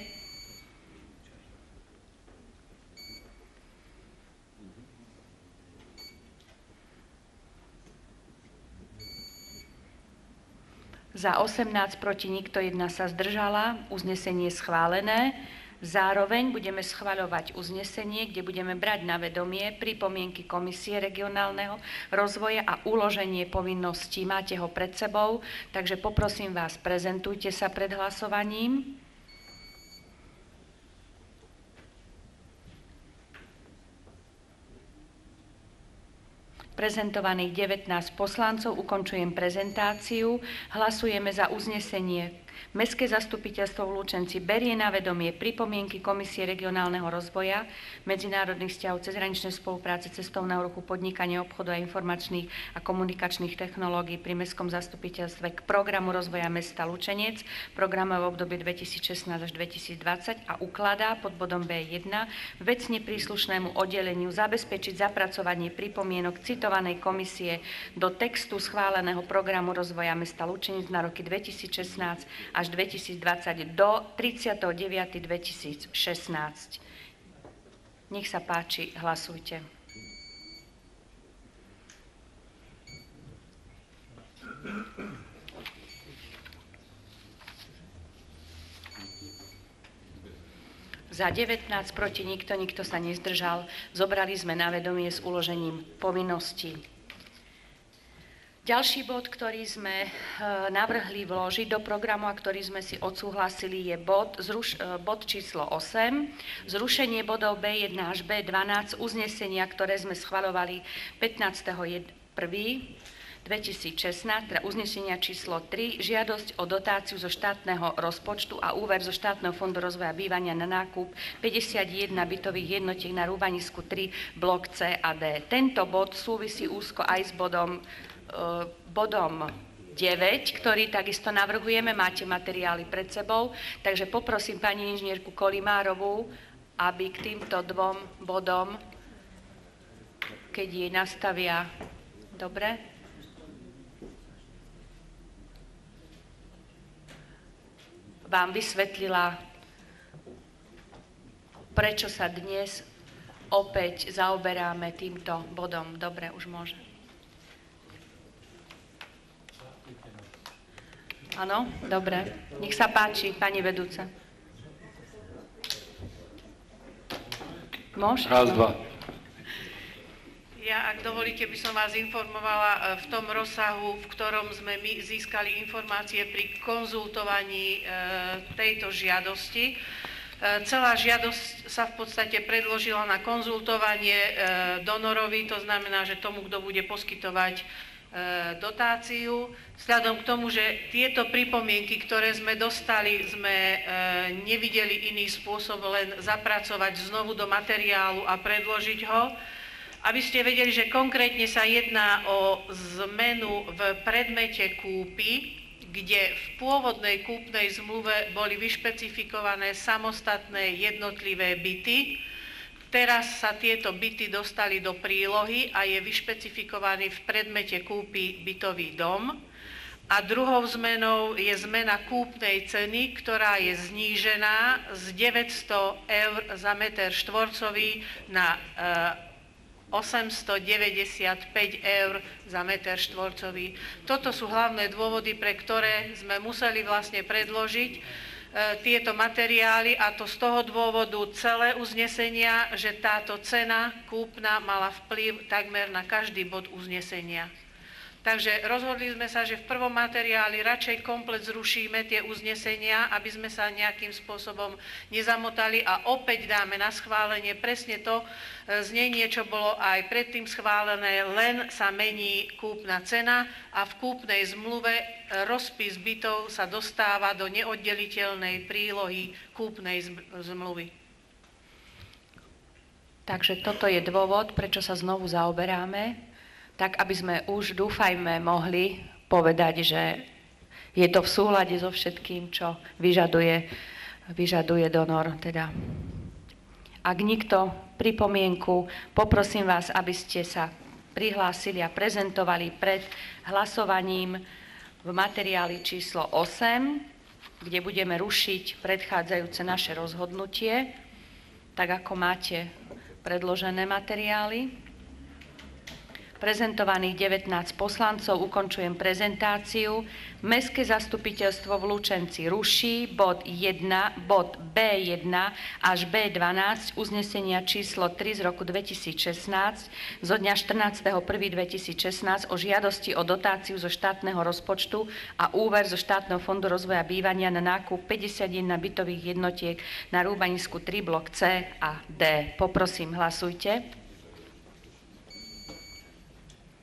Za 18, proti nikto, 1 sa zdržala, uznesenie schválené. Zároveň budeme schvaľovať uznesenie, kde budeme brať na vedomie pripomienky Komisie regionálneho rozvoja a uloženie povinností. Máte ho pred sebou, takže poprosím vás, prezentujte sa pred hlasovaním. prezentovaných 19 poslancov. Ukončujem prezentáciu. Hlasujeme za uznesenie. Mestské zastupiteľstvo v Lučenci berie na vedomie pripomienky Komisie regionálneho rozvoja, medzinárodných vzťahov, cezhraničnej spolupráce, cestovného ruchu, podnikania, obchodu a informačných a komunikačných technológií pri Mestskom zastupiteľstve k programu rozvoja mesta Lučenec, programové obdobie 2016 až 2020 a ukladá pod bodom B1 vecne príslušnému oddeleniu zabezpečiť zapracovanie pripomienok citovanej komisie do textu schváleného programu rozvoja mesta Lučenec na roky 2016 až 2020 do 39.2016. Nech sa páči, hlasujte. Za 19, proti nikto sa nezdržal. Zobrali sme na vedomie s uložením povinností. Ďalší bod, ktorý sme navrhli vložiť do programu a ktorý sme si odsúhlasili, je bod číslo 8, zrušenie bodov B1 až B12 uznesenia, ktoré sme schvaľovali 15.1.2016, teda uznesenia číslo 3, žiadosť o dotáciu zo štátneho rozpočtu a úver zo štátneho fondu rozvoja bývania na nákup 51 bytových jednotiek na Rúbanisku 3, blok C a D. Tento bod súvisí úzko aj s bodom 9, ktorý takisto navrhujeme, máte materiály pred sebou, takže poprosím pani inžinierku Kolimárovú, aby k týmto dvom bodom, keď jej nastavia, dobre, vám vysvetlila, prečo sa dnes opäť zaoberáme týmto bodom. Dobre, už môže. Áno, dobre. Nech sa páči, pani vedúca. Môže? Raz, dva. Ja, ak dovolíte, by som vás informovala v tom rozsahu, v ktorom sme my získali informácie pri konzultovaní tejto žiadosti. Celá žiadosť sa v podstate predložila na konzultovanie donorovi, to znamená, že tomu, kto bude poskytovať dotáciu. Vzhľadom k tomu, že tieto pripomienky, ktoré sme dostali, sme nevideli iný spôsob, len zapracovať znovu do materiálu a predložiť ho. Aby ste vedeli, že konkrétne sa jedná o zmenu v predmete kúpy, kde v pôvodnej kúpnej zmluve boli vyšpecifikované samostatné jednotlivé byty. Teraz sa tieto byty dostali do prílohy a je vyšpecifikovaný v predmete kúpy bytový dom. A druhou zmenou je zmena kúpnej ceny, ktorá je znížená z 900 eur za meter štvorcový na 895 eur za meter štvorcový. Toto sú hlavné dôvody, pre ktoré sme museli vlastne predložiť tieto materiály, a to z toho dôvodu celé uznesenia, že táto cena kúpna mala vplyv takmer na každý bod uznesenia. Takže rozhodli sme sa, že v prvom materiáli radšej komplet zrušíme tie uznesenia, aby sme sa nejakým spôsobom nezamotali, a opäť dáme na schválenie presne to znenie, čo bolo aj predtým schválené, len sa mení kúpna cena a v kúpnej zmluve rozpis bytov sa dostáva do neoddeliteľnej prílohy kúpnej zmluvy. Takže toto je dôvod, prečo sa znovu zaoberáme, tak aby sme už, dúfajme, mohli povedať, že je to v súlade so všetkým, čo vyžaduje donor. Teda. Ak nikto pripomienku, poprosím vás, aby ste sa prihlásili a prezentovali pred hlasovaním v materiáli číslo 8, kde budeme rušiť predchádzajúce naše rozhodnutie, tak ako máte predložené materiály. Prezentovaných 19 poslancov, ukončujem prezentáciu. Mestské zastupiteľstvo v Lučenci ruší bod B1 až B12 uznesenia číslo 3 z roku 2016 zo dňa 14.1.2016 o žiadosti o dotáciu zo štátneho rozpočtu a úver zo štátneho fondu rozvoja bývania na nákup 51 bytových jednotiek na Rúbanisku 3, blok C a D. Poprosím, hlasujte.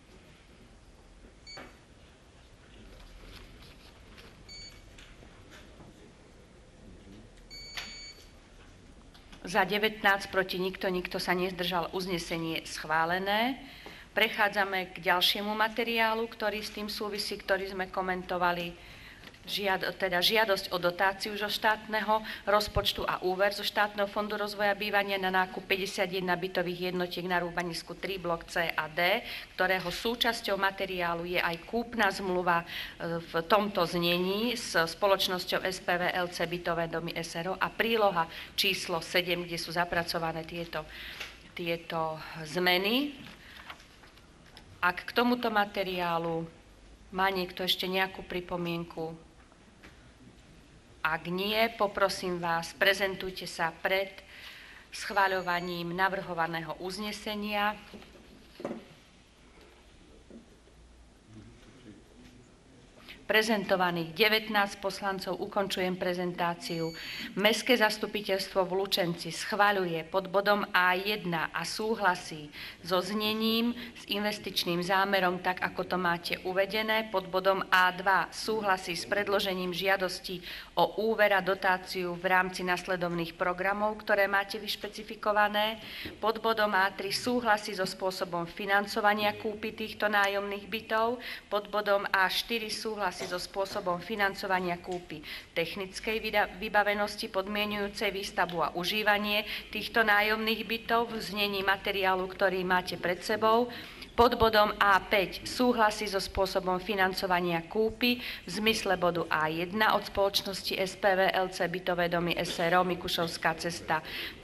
Za 19, proti nikto sa nezdržal, uznesenie schválené. Prechádzame k ďalšiemu materiálu, ktorý s tým súvisí, ktorý sme komentovali. Žiadosť o dotáciu zo štátneho rozpočtu a úver zo štátneho fondu rozvoja bývania na nákup 51 bytových jednotiek na Rúbanisku 3 blok C a D, ktorého súčasťou materiálu je aj kúpna zmluva v tomto znení s spoločnosťou SPV LC Bytové domy SRO a príloha číslo 7, kde sú zapracované tieto zmeny. Ak k tomuto materiálu má niekto ešte nejakú pripomienku? Ak nie, poprosím vás, prezentujte sa pred schvaľovaním navrhovaného uznesenia. Prezentovaných 19 poslancov, ukončujem prezentáciu. Mestské zastupiteľstvo v Lučenci schvaľuje pod bodom A1 a súhlasí so znením s investičným zámerom, tak ako to máte uvedené. Pod bodom A2 súhlasí s predložením žiadosti o úver a dotáciu v rámci nasledovných programov, ktoré máte vyšpecifikované. Pod bodom A3 súhlasí so spôsobom financovania kúpy týchto nájomných bytov. Pod bodom A4 súhlasí so spôsobom financovania kúpy technickej vybavenosti podmienujúcej výstavbu a užívanie týchto nájomných bytov v znení materiálu, ktorý máte pred sebou. Pod bodom A5 súhlasí so spôsobom financovania kúpy v zmysle bodu A1 od spoločnosti SPV LC Bytové domy SRO Mikušovská cesta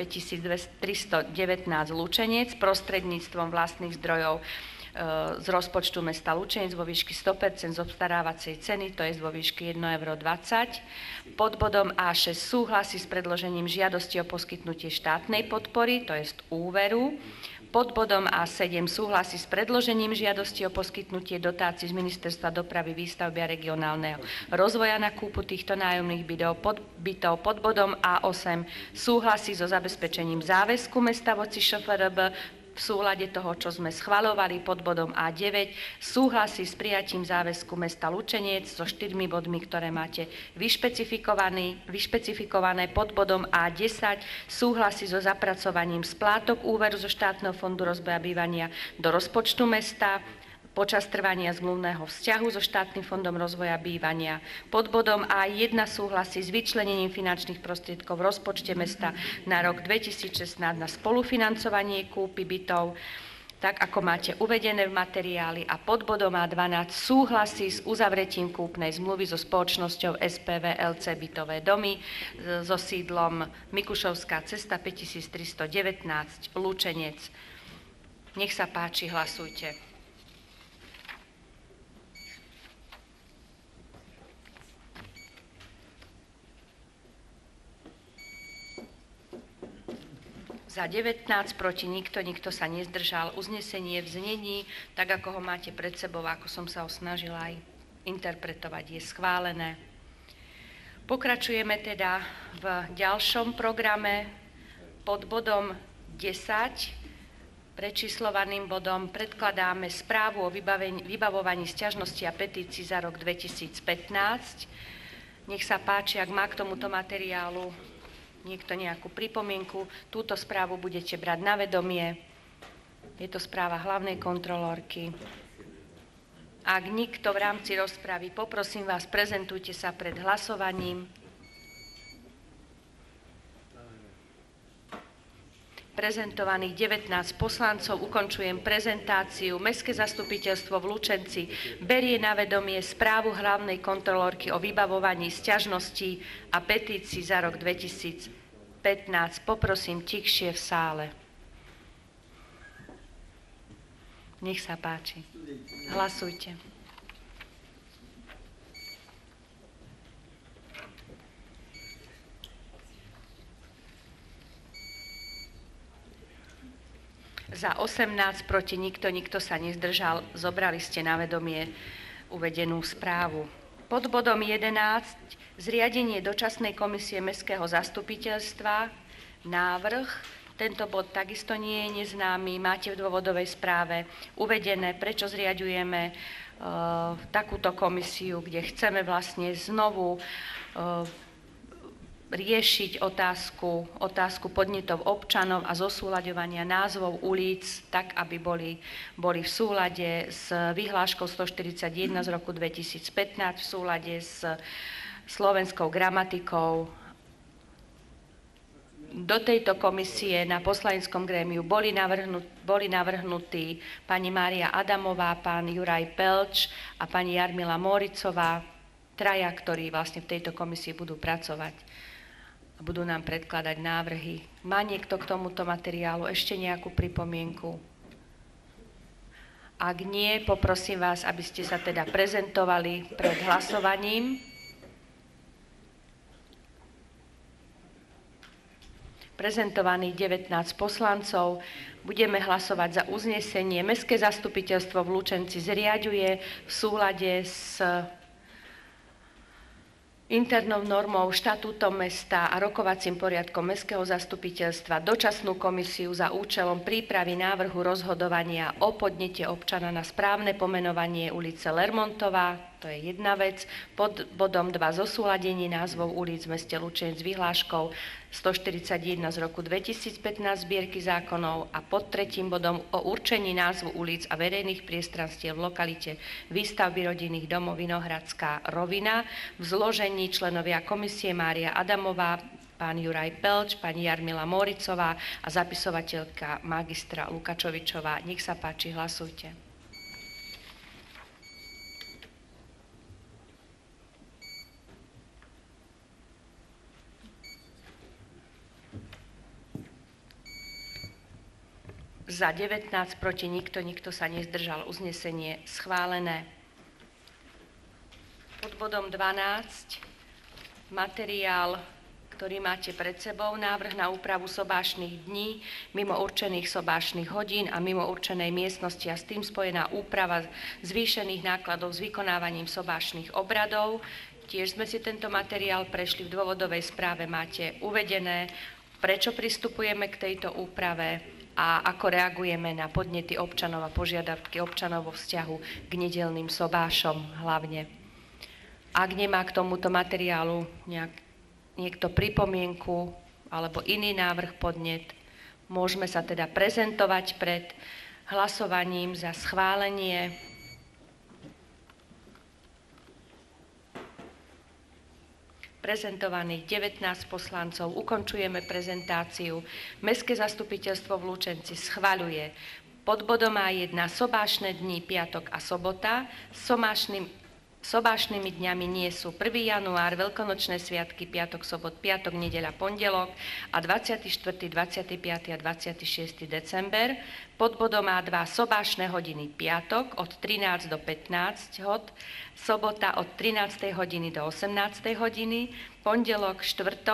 5319 Lučenec prostredníctvom vlastných zdrojov z rozpočtu mesta Lučenec vo výšky 100% z obstarávacej ceny, to je vo výšky 1,20 €. Pod bodom A6 súhlasí s predložením žiadosti o poskytnutie štátnej podpory, to je úveru. Pod bodom A7 súhlasí s predložením žiadosti o poskytnutie dotácií z Ministerstva dopravy, výstavby a regionálneho rozvoja na kúpu týchto nájomných bytov. Pod bodom A8 súhlasí so zabezpečením záväzku mesta voči ŠFRB v súlade toho, čo sme schvaľovali. Pod bodom A9 súhlasí s prijatím záväzku mesta Lučenec so 4 bodmi, ktoré máte vyšpecifikované. Pod bodom A10 súhlasí so zapracovaním splátok úveru zo štátneho fondu rozvoja bývania do rozpočtu mesta počas trvania zmluvného vzťahu so štátnym fondom rozvoja bývania. Pod bodom A1 súhlasí s vyčlenením finančných prostriedkov v rozpočte mesta na rok 2016 na spolufinancovanie kúpy bytov, tak ako máte uvedené v materiáli. A pod bodom A12 súhlasí s uzavretím kúpnej zmluvy so spoločnosťou SPV LC Bytové domy so sídlom Mikušovská cesta 5319 Lučenec. Nech sa páči, hlasujte. Za 19, proti nikto sa nezdržal. Uznesenie v znení, tak ako ho máte pred sebou, ako som sa ho snažila aj interpretovať, je schválené. Pokračujeme teda v ďalšom programe pod bodom 10. Prečíslovaným bodom predkladáme správu o vybavovaní sťažností a petícií za rok 2015. Nech sa páči, ak má k tomuto materiálu niekto nejakú pripomienku, túto správu budete brať na vedomie. Je to správa hlavnej kontrolórky. Ak nikto v rámci rozpravy, poprosím vás, prezentujte sa pred hlasovaním. Prezentovaných 19 poslancov, ukončujem prezentáciu. Mestské zastupiteľstvo v Lučenci berie na vedomie správu hlavnej kontrolórky o vybavovaní sťažností a petícií za rok 2015. Poprosím tichšie v sále. Nech sa páči. Hlasujte. Za 18, proti nikto sa nezdržal. Zobrali ste na vedomie uvedenú správu. Pod bodom 11 zriadenie dočasnej komisie Mestského zastupiteľstva. Návrh. Tento bod takisto nie je neznámy. Máte v dôvodovej správe uvedené, prečo zriaďujeme takúto komisiu, kde chceme vlastne znovu riešiť otázku podnetov občanov a zosúľaďovania názvov ulic tak, aby boli v súlade s vyhláškou 141 z roku 2015, v súlade s slovenskou gramatikou. Do tejto komisie na poslaneckom grémiu boli navrhnutí pani Mária Adamová, pán Juraj Pelč a pani Jarmila Móricová, traja, ktorí vlastne v tejto komisii budú pracovať a budú nám predkladať návrhy. Má niekto k tomuto materiálu ešte nejakú pripomienku? Ak nie, poprosím vás, aby ste sa teda prezentovali pred hlasovaním. Prezentovaných 19 poslancov. Budeme hlasovať za uznesenie. Mestské zastupiteľstvo v Lučenci zriaďuje v súlade s internou normou, štatútom mesta a rokovacím poriadkom Mestského zastupiteľstva dočasnú komisiu za účelom prípravy návrhu rozhodovania o podnete občana na správne pomenovanie ulice Lermontová, to je jedna vec, pod bodom 2 zosúladenie názvov ulic v meste Lučenec s vyhláškou 141 z roku 2015 zbierky zákonov a pod tretím bodom o určení názvu ulic a verejných priestranstiev v lokalite výstavby rodinných domov Vinohradská rovina v zložení členovia komisie Mária Adamová, pán Juraj Pelč, pani Jarmila Móricová a zapisovateľka magistra Lukačovičová. Nech sa páči, hlasujte. Za 19, proti nikto sa nezdržal. Uznesenie schválené. Pod bodom 12 materiál, ktorý máte pred sebou, návrh na úpravu sobášnych dní, mimo určených sobášnych hodín a mimo určenej miestnosti a s tým spojená úprava zvýšených nákladov s vykonávaním sobášnych obradov. Tiež sme si tento materiál prešli, v dôvodovej správe máte uvedené, prečo pristupujeme k tejto úprave a ako reagujeme na podnety občanov a požiadavky občanov vo vzťahu k nedeľným sobášom hlavne. Ak nemá k tomuto materiálu niekto pripomienku alebo iný návrh podnet, môžeme sa teda prezentovať pred hlasovaním za schválenie. Prezentovaných 19 poslancov. Ukončujeme prezentáciu. Mestské zastupiteľstvo v Lučenci schvaľuje pod bodom A1 sobášne dni piatok a sobota. Sobášnymi dňami nie sú 1. január, veľkonočné sviatky, piatok, piatok, nedeľa, pondelok a 24., 25. a 26. december. Pod bodom A2 sobášne hodiny piatok od 13 do 15 hod, sobota od 13. hodiny do 18. hodiny, pondelok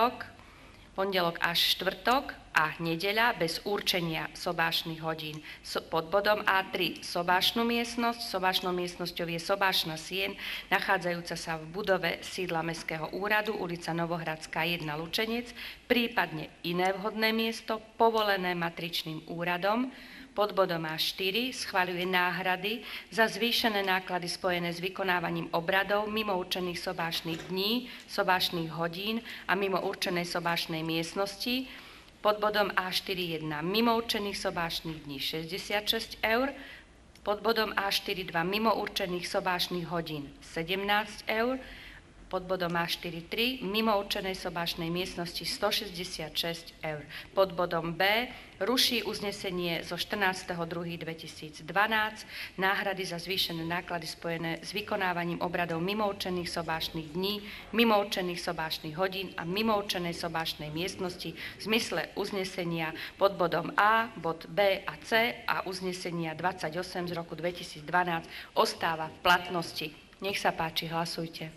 až štvrtok a nedeľa bez určenia sobášnych hodín. Pod bodom A3 sobášnu miestnosť. Sobášnou miestnosťou je sobášna sieň, nachádzajúca sa v budove sídla Mestského úradu, ulica Novohradská 1 Lučenec, prípadne iné vhodné miesto, povolené matričným úradom. Pod bodom A4 schvaľuje náhrady za zvýšené náklady spojené s vykonávaním obradov mimo určených sobášnych dní, sobášnych hodín a mimo určenej sobášnej miestnosti. Pod bodom A4.1 mimo určených sobášnych dní 66 eur. Pod bodom A4.2 mimo určených sobášnych hodín 17 eur. Pod bodom A4.3 mimo určenej sobášnej miestnosti 166 eur. Pod bodom B ruší uznesenie zo 14.2.2012 náhrady za zvýšené náklady spojené s vykonávaním obradov mimo určených sobášnych dní, mimo určených sobášnych hodín a mimo určenej sobášnej miestnosti v zmysle uznesenia pod bodom A, bod B a C a uznesenia 28 z roku 2012 ostáva v platnosti. Nech sa páči, hlasujte.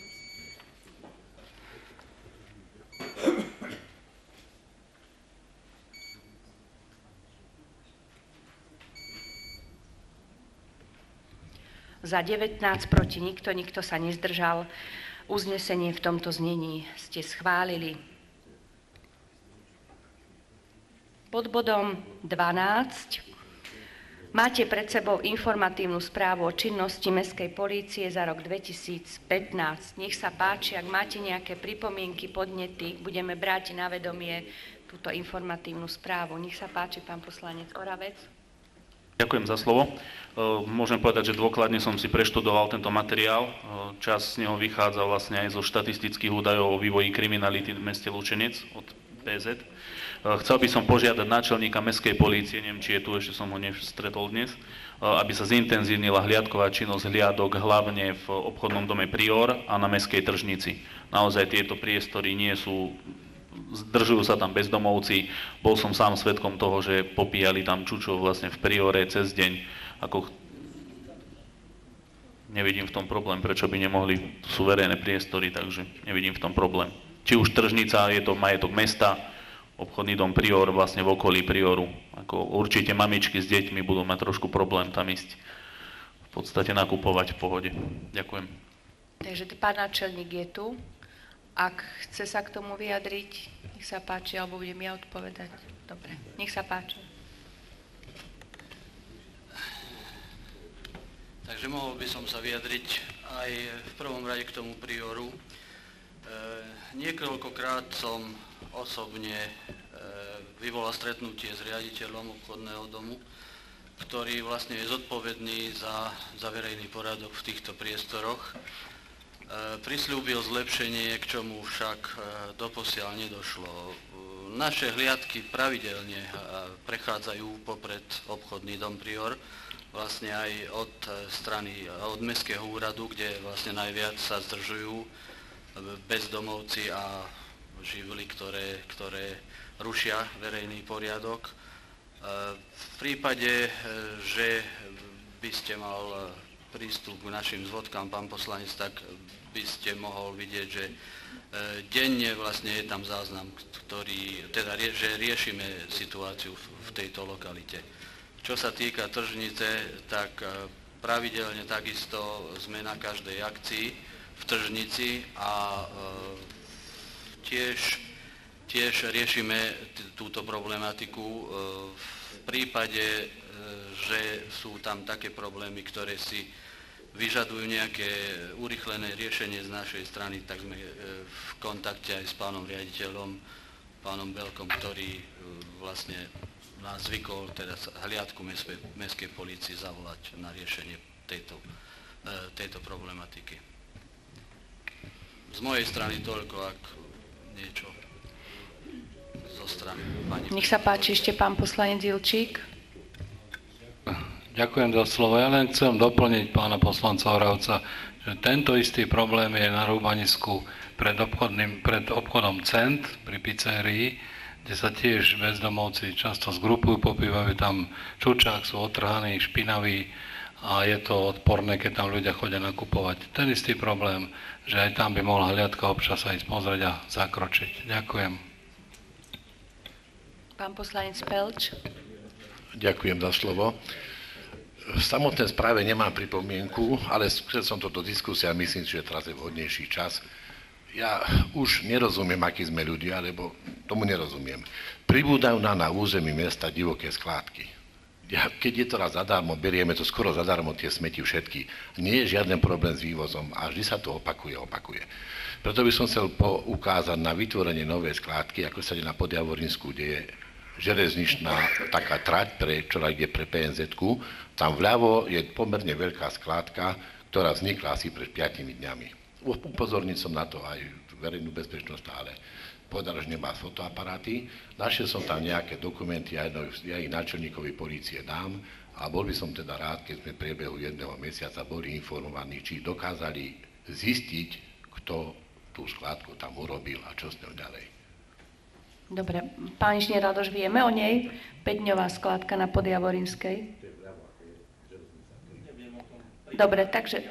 Za 19, proti nikto sa nezdržal. Uznesenie v tomto znení ste schválili. Pod bodom 12 Máte pred sebou informatívnu správu o činnosti Mestskej polície za rok 2015. Nech sa páči, ak máte nejaké pripomienky, podnety, budeme brať na vedomie túto informatívnu správu. Nech sa páči, pán poslanec Oravec. Ďakujem za slovo. Môžem povedať, že dôkladne som si preštudoval tento materiál. Čas z neho vychádza vlastne aj zo štatistických údajov o vývoji kriminality v meste Lučenec od PZ. Chcel by som požiadať náčelníka Mestskej polície, neviem, či je tu, ešte som ho nestretol dnes, aby sa zintenzívnila hliadková činnosť hliadok hlavne v obchodnom dome Prior a na Mestskej tržnici. Naozaj tieto priestory nie sú, zdržujú sa tam bezdomovci. Bol som sám svedkom toho, že popíjali tam čučov vlastne v Priore cez deň. Nevidím v tom problém, prečo by nemohli, sú verejné priestory, takže nevidím v tom problém. Či už tržnica, je to majetok mesta, obchodný dom Prior, vlastne v okolí Prioru. Určite mamičky s deťmi budú mať trošku problém tam ísť v podstate nakupovať v pohode. Ďakujem. Takže pán náčelník je tu. Ak chce sa k tomu vyjadriť, nech sa páči, alebo budem ja odpovedať. Dobre, nech sa páči. Takže mohol by som sa vyjadriť aj v prvom rade k tomu Prioru. Niekoľkokrát som osobne vyvolal stretnutie s riaditeľom obchodného domu, ktorý vlastne je zodpovedný za verejný poriadok v týchto priestoroch. Prisľúbil zlepšenie, k čomu však doposiaľ nedošlo. Naše hliadky pravidelne prechádzajú popred obchodný dom Prior, vlastne aj od Mestského úradu, kde vlastne najviac sa zdržujú bezdomovci a živly, ktoré rušia verejný poriadok. V prípade, že by ste mal prístup k našim zvodkám, pán poslanec, tak by ste mohol vidieť, že denne vlastne je tam záznam, že riešime situáciu v tejto lokalite. Čo sa týka tržnice, tak pravidelne takisto sme na každej akcii v tržnici a tiež riešime túto problematiku v prípade, že sú tam také problémy, ktoré si vyžadujú nejaké urýchlené riešenie z našej strany, tak sme v kontakte aj s pánom riaditeľom, pánom Belkom, ktorý vlastne nás zvykol teda hliadku Mestskej polície zavolať na riešenie tejto problematiky. Z mojej strany toľko, ak niečo zo strany pani. Nech sa páči ešte pán poslanec Ilčík. Ďakujem za slovo. Ja len chcem doplniť pána poslanca Oravca, že tento istý problém je na Rúbanisku pred obchodom Cent pri pizzerii, kde sa tiež bezdomovci často zgrupujú, popívajú tam čučák, sú otrhaní, špinaví a je to odporné, keď tam ľudia chodia nakupovať. Ten istý problém, že aj tam by mohla hliadka občas sa ísť pozrieť a zakročiť. Ďakujem. Pán poslanec Pelč. Ďakujem za slovo. V samotnej správe nemám pripomienku, ale chcel som toto diskusia, myslím si, že teraz je vhodnejší čas. Ja už nerozumiem, akí sme ľudia, lebo tomu nerozumiem. Pribúdajú na území mesta divoké skládky. Keď je to raz zadarmo, berieme to skoro zadarmo, tie smeti všetky. Nie je žiaden problém s vývozom a vždy sa to opakuje. Preto by som chcel poukázať na vytvorenie novej skládky, ako sa ide na Podjavorinsku, kde je železničná taká trať, čo ide pre PNZ-ku. Tam vľavo je pomerne veľká skládka, ktorá vznikla asi pred 5 dňami. Upozornil som na to aj verejnú bezpečnosť, ale povedal, že nemá fotoaparáty. Našiel som tam nejaké dokumenty, ja ich náčelníkovi polície dám a bol by som teda rád, keď sme v priebehu 1 mesiaca boli informovaní, či dokázali zistiť, kto tú skládku tam urobil a čo s ňou ďalej. Dobre, pán inžinier Radoš, vieme o nej? 5-dňová skládka na Podjavorinskej. Dobre, takže...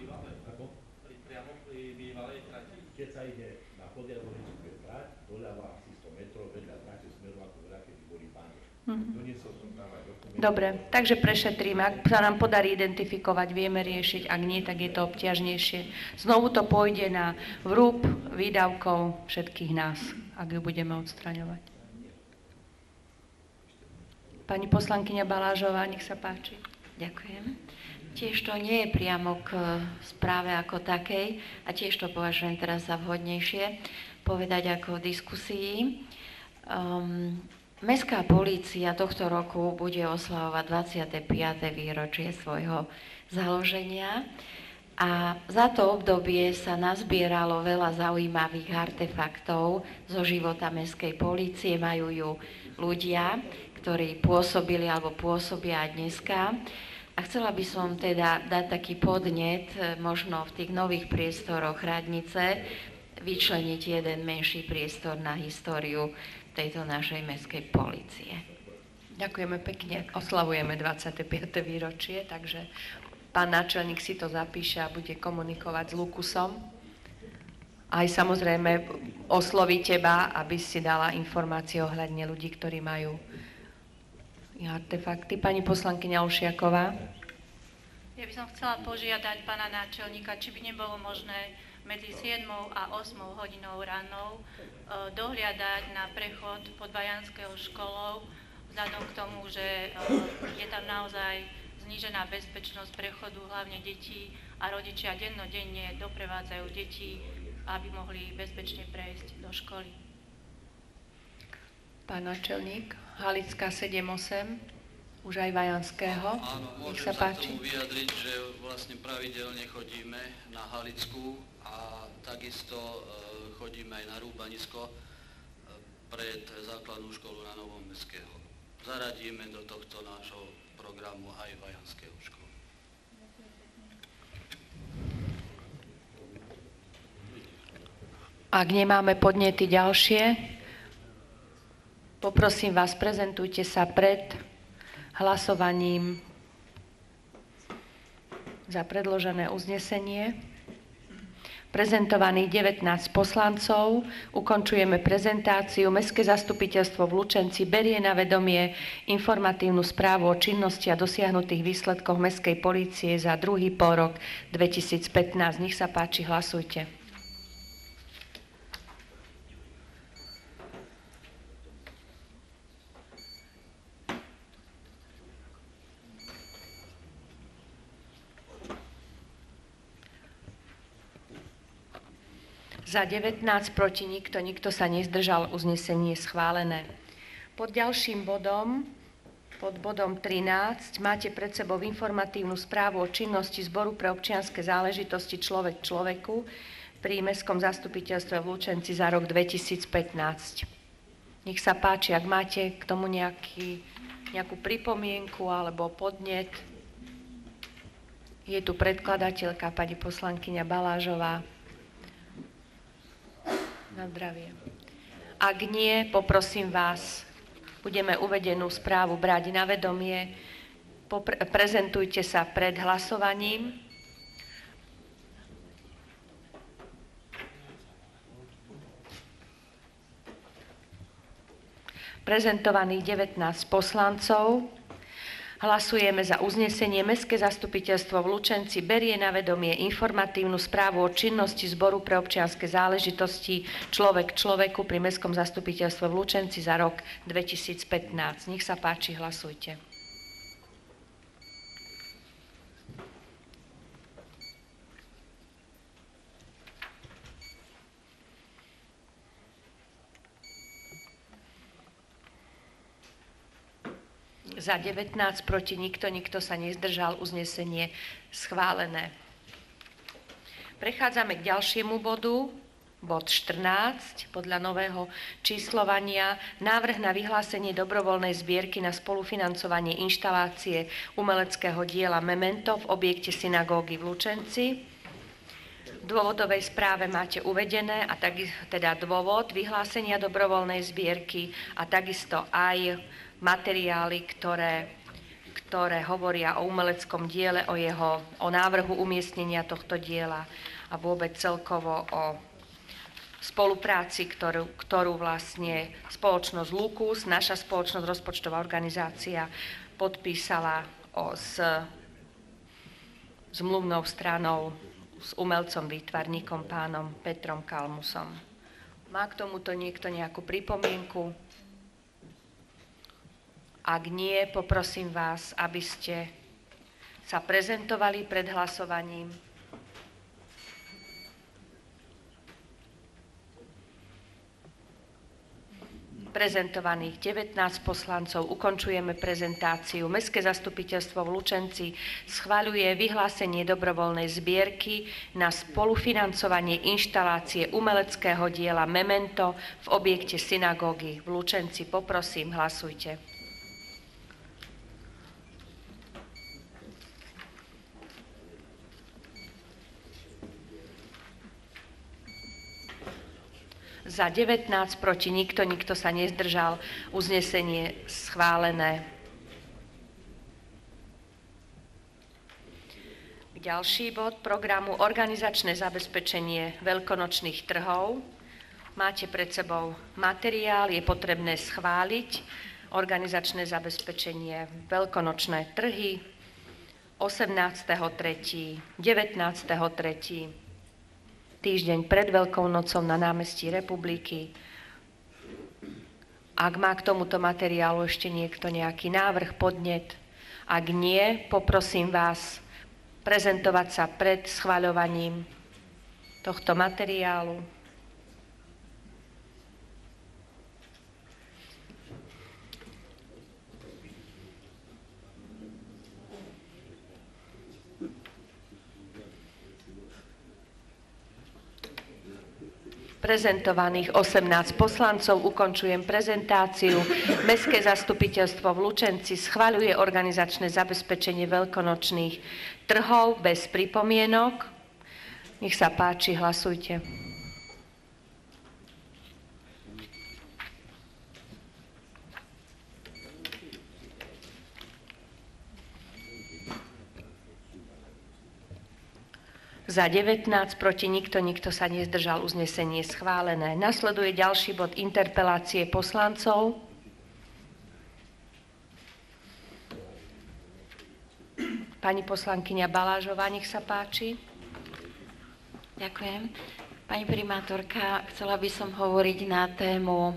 Keď sa ide na Podjavorinskú trať, doľava asi 100 metrov vedľa trate smeru ako veľa, kedy boli bane. Doniesol som tam aj dokumenty. Dobre, takže prešetríme. Ak sa nám podarí identifikovať, vieme riešiť. Ak nie, tak je to obťažnejšie. Znovu to pôjde na vrúb výdavkov všetkých nás, ak ju budeme odstraňovať. Pani poslankyňa Balážová, nech sa páči. Ďakujem. Tiež to nie je priamo k správe ako takej a tiež to považujem teraz za vhodnejšie povedať ako v diskusii. Mestská polícia tohto roku bude oslavovať 25. výročie svojho založenia a za to obdobie sa nazbieralo veľa zaujímavých artefaktov zo života mestskej polície. Majú ju ľudia, ktorí pôsobili alebo pôsobia aj dneska. A chcela by som teda dať taký podnet, možno v tých nových priestoroch radnice, vyčleniť jeden menší priestor na históriu tejto našej mestskej polície. Ďakujeme pekne. Oslavujeme 25. výročie, takže pán náčelník si to zapíše a bude komunikovať s Lukusom. Aj samozrejme osloví teba, aby si dala informácie ohľadne ľudí, ktorí majú artefakty. Pani poslankyňa Olšiaková. Ja by som chcela požiadať pána náčelníka, či by nebolo možné medzi 7 a 8 hodinou ránou dohliadať na prechod pod Vajanskou školou, vzhľadom k tomu, že je tam naozaj znížená bezpečnosť prechodu, hlavne detí a rodičia dennodenne doprevádzajú deti, aby mohli bezpečne prejsť do školy. Pán náčelník, Halická 7-8. Už aj Vajanského. Áno, Nech môžem sa sa páči. k tomu vyjadriť, že vlastne pravidelne chodíme na Halickú a takisto chodíme aj na Rúbanisko pred základnú školu na Novom Mestského. Zaradíme do tohto nášho programu aj Vajanského školu. Ak nemáme podnety ďalšie, poprosím vás, prezentujte sa pred hlasovaním za predložené uznesenie. Prezentovaných 19 poslancov. Ukončujeme prezentáciu. Mestské zastupiteľstvo v Lučenci berie na vedomie informatívnu správu o činnosti a dosiahnutých výsledkoch mestskej polície za druhý pôrok 2015. Nech sa páči, hlasujte. Za 19, proti nikto, nikto sa nezdržal, uznesenie je schválené. Pod ďalším bodom, pod bodom 13, máte pred sebou informatívnu správu o činnosti Zboru pre občianske záležitosti Človek človeku pri Mestskom zastupiteľstve v Lučenci za rok 2015. Nech sa páči, ak máte k tomu nejakú pripomienku alebo podnet. Je tu predkladateľka, pani poslankyňa Balážová. Na zdravie. Ak nie, poprosím vás, budeme uvedenú správu brať na vedomie. Prezentujte sa pred hlasovaním. Prezentovaných 19 poslancov. Hlasujeme za uznesenie. Mestské zastupiteľstvo v Lučenci berie na vedomie informatívnu správu o činnosti Zboru pre občianske záležitosti Človek človeku pri Mestskom zastupiteľstve v Lučenci za rok 2015. Nech sa páči, hlasujte. Za 19, proti nikto, nikto sa nezdržal, uznesenie schválené. Prechádzame k ďalšiemu bodu, bod 14, podľa nového číslovania, návrh na vyhlásenie dobrovoľnej zbierky na spolufinancovanie inštalácie umeleckého diela Memento v objekte synagógy v Lučenci. V dôvodovej správe máte uvedené, a teda dôvod vyhlásenia dobrovoľnej zbierky a takisto aj materiály, ktoré hovoria o umeleckom diele, o návrhu umiestnenia tohto diela a vôbec celkovo o spolupráci, ktorú vlastne spoločnosť Lukus, naša spoločnosť, rozpočtová organizácia, podpísala s zmluvnou stranou, s umelcom, výtvarníkom, pánom Petrom Kalmusom. Má k tomuto niekto nejakú pripomienku? Ak nie, poprosím vás, aby ste sa prezentovali pred hlasovaním. Prezentovaných 19 poslancov, ukončujeme prezentáciu. Mestské zastupiteľstvo v Lučenci schvaľuje vyhlásenie dobrovoľnej zbierky na spolufinancovanie inštalácie umeleckého diela Memento v objekte synagógy v Lučenci. Poprosím, hlasujte. Za 19, proti nikto sa nezdržal. Uznesenie schválené. Ďalší bod programu organizačné zabezpečenie veľkonočných trhov. Máte pred sebou materiál, je potrebné schváliť organizačné zabezpečenie veľkonočné trhy 18.3., 19.3., týždeň pred Veľkou nocou na námestí Republiky. Ak má k tomuto materiálu ešte niekto nejaký návrh, podnet, ak nie, poprosím vás prezentovať sa pred schvaľovaním tohto materiálu. Prezentovaných 18 poslancov, ukončujem prezentáciu. Mestské zastupiteľstvo v Lučenci schvaľuje organizačné zabezpečenie veľkonočných trhov bez pripomienok. Nech sa páči, hlasujte. Za 19, proti nikto sa nezdržal, uznesenie schválené. Nasleduje ďalší bod interpelácie poslancov. Pani poslankyňa Balážová, nech sa páči. Ďakujem. Pani primátorka, chcela by som hovoriť na tému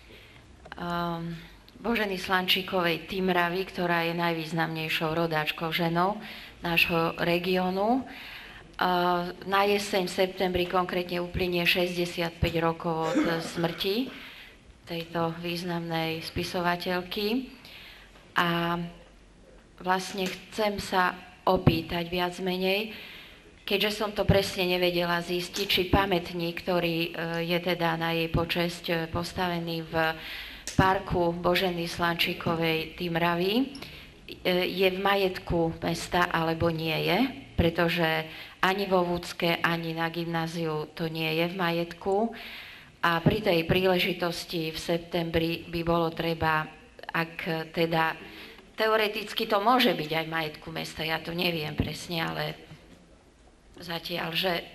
Boženy Slančíkovej Timravy, ktorá je najvýznamnejšou rodáčkou ženou nášho regiónu. Na jeseň, v septembri konkrétne uplynie 65 rokov od smrti tejto významnej spisovateľky. A vlastne chcem sa opýtať viac menej, keďže som to presne nevedela zistiť, či pamätník, ktorý je teda na jej počesť postavený v parku Boženy Slančíkovej Timravy, je v majetku mesta alebo nie je, pretože ani vo Vúcke, ani na gymnáziu to nie je v majetku. A pri tej príležitosti v septembri by bolo treba, ak teda teoreticky to môže byť aj v majetku mesta, ja to neviem presne, ale zatiaľ,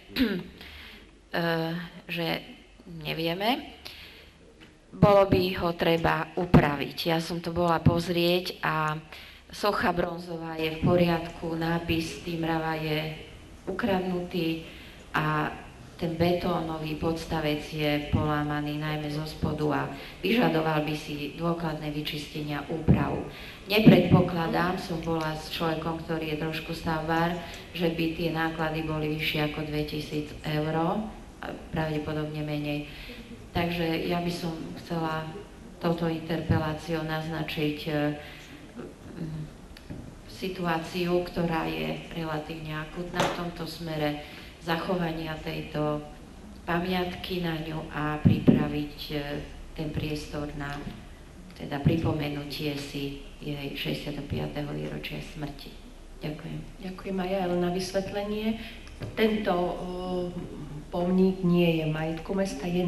že nevieme, bolo by ho treba upraviť. Ja som to bola pozrieť a socha bronzová je v poriadku, nápis Timrava je ukradnutý a ten betónový podstavec je polámaný najmä zo spodu a vyžadoval by si dôkladné vyčistenia úprav. Nepredpokladám, som bola s človekom, ktorý je trošku stavbár, že by tie náklady boli vyššie ako 2000 eur, pravdepodobne menej. Takže ja by som chcela touto interpeláciou naznačiť situáciu, ktorá je relatívne akutná v tomto smere zachovania tejto pamiatky na ňu a pripraviť ten priestor na teda pripomenutie si jej 65. výročia smrti. Ďakujem. Ďakujem aj ja, len na vysvetlenie. Tento pomník nie je majetku mesta, je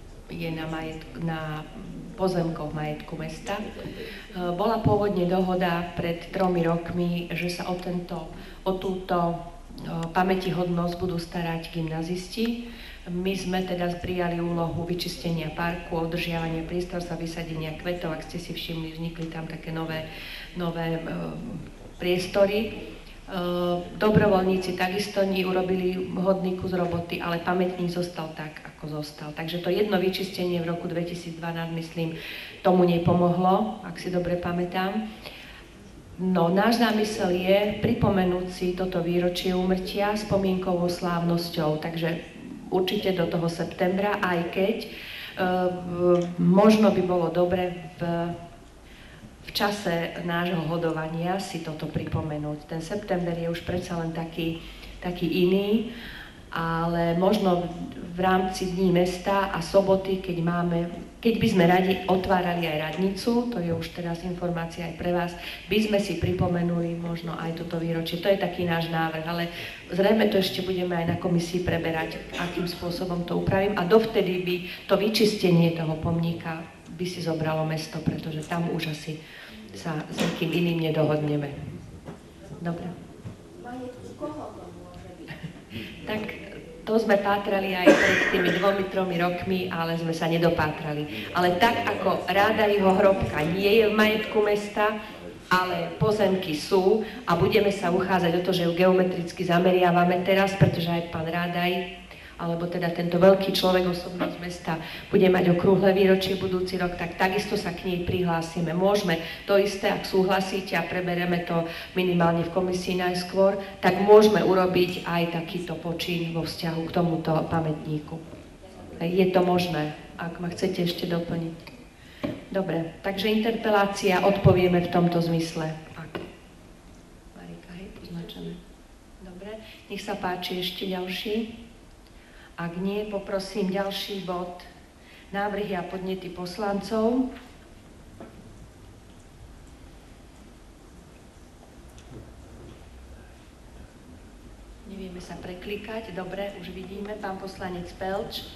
na pozemkoch majetku mesta. Bola pôvodne dohoda pred 3 rokmi, že sa o túto pamätihodnosť budú starať gymnazisti. My sme teda prijali úlohu vyčistenia parku, udržiavania priestorstva, vysadenia kvetov. Ak ste si všimli, vznikli tam také nové priestory. Dobrovoľníci takisto urobili hodný kus roboty, ale pamätník zostal tak, ako zostal. Takže to jedno vyčistenie v roku 2012, myslím, tomu nepomohlo, ak si dobre pamätám. No, náš zámysel je pripomenúť si toto výročie úmrtia spomienkovou slávnosťou, takže určite do toho septembra, aj keď možno by bolo dobre v čase nášho hodovania si toto pripomenúť. Ten september je už predsa len taký iný, ale možno v rámci Dní mesta a soboty, keď by sme radi otvárali aj radnicu, to je už teraz informácia aj pre vás, by sme si pripomenuli možno aj toto výročie. To je taký náš návrh, ale zrejme to ešte budeme aj na komisii preberať, akým spôsobom to upravím. A dovtedy by to vyčistenie toho pomníka by si zobralo mesto, pretože tam už asi sa s niekým iným nedohodneme. Dobre. Tak to sme pátrali aj pred tými 2-3 rokmi, ale sme sa nedopátrali. Ale tak ako Rádajho hrobka nie je v majetku mesta, ale pozemky sú a budeme sa uchádzať o to, že ju geometricky zameriavame teraz, pretože aj pán Rádaj, alebo teda tento veľký človek, osobnosť mesta, bude mať okrúhle výročie budúci rok, tak takisto sa k nej prihlásime. Môžeme to isté, ak súhlasíte a prebereme to minimálne v komisii najskôr, tak môžeme urobiť aj takýto počin vo vzťahu k tomuto pamätníku. Je to možné, ak ma chcete ešte doplniť. Dobre, takže interpelácia, odpovieme v tomto zmysle. Marika, hej, poznačené. Dobre, nech sa páči ešte ďalší. Ak nie, poprosím ďalší bod. Návrhy a podnety poslancov. Nevieme sa preklikať. Dobre, už vidíme. Pán poslanec Pelč.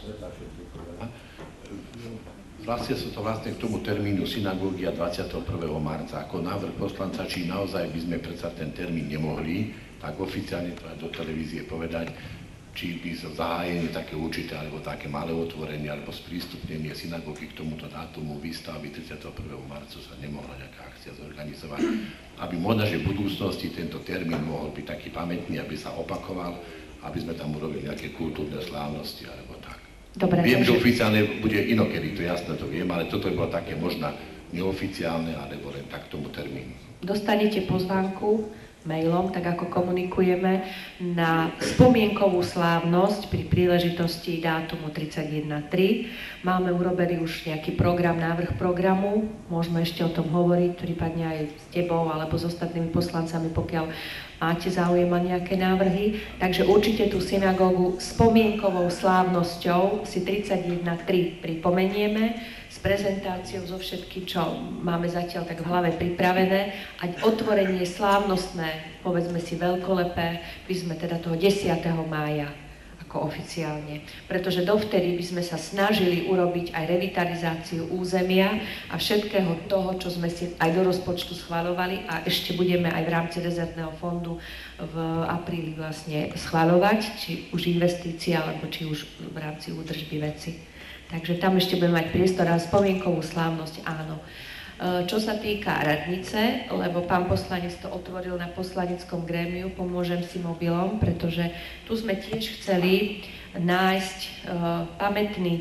Vlastne sú to k tomu termínu synagógia 21. marca. Ako návrh poslanca, či naozaj by sme predsa ten termín nemohli, tak oficiálne to aj do televízie povedať, či by sa zahájenie také určité, alebo také malé otvorenie, alebo sprístupnenie synagógy k tomuto dátumu výstavby 31. marca sa nemohla nejaká akcia zorganizovať. Aby možno, že v budúcnosti tento termín mohol byť taký pamätný, aby sa opakoval, aby sme tam urobili nejaké kultúrne slávnosti, alebo tak. Dobre, viem, že oficiálne bude inokedy, to jasné, to viem, ale toto by bolo také možno neoficiálne, alebo len tak tomu termínu. Dostanete pozvánku mailom, tak ako komunikujeme, na spomienkovú slávnosť pri príležitosti dátumu 31.3. Máme urobený už nejaký program, návrh programu, môžeme ešte o tom hovoriť, prípadne aj s tebou alebo s ostatnými poslancami, pokiaľ máte záujem a nejaké návrhy. Takže určite tú synagógu spomienkovou slávnosťou si 31.3 pripomenieme, s prezentáciou so všetkým, čo máme zatiaľ tak v hlave pripravené, a otvorenie slávnostné, povedzme si veľkolepé, by sme teda toho 10. mája ako oficiálne. Pretože dovtedy by sme sa snažili urobiť aj revitalizáciu územia a všetkého toho, čo sme si aj do rozpočtu schvaľovali a ešte budeme aj v rámci rezervného fondu v apríli vlastne schvaľovať, či už investície, alebo či už v rámci údržby veci. Takže tam ešte budeme mať priestor a spomienkovú slávnosť, áno. Čo sa týka radnice, lebo pán poslanec to otvoril na poslaneckom grémiu, pomôžem si mobilom, pretože tu sme tiež chceli nájsť pamätný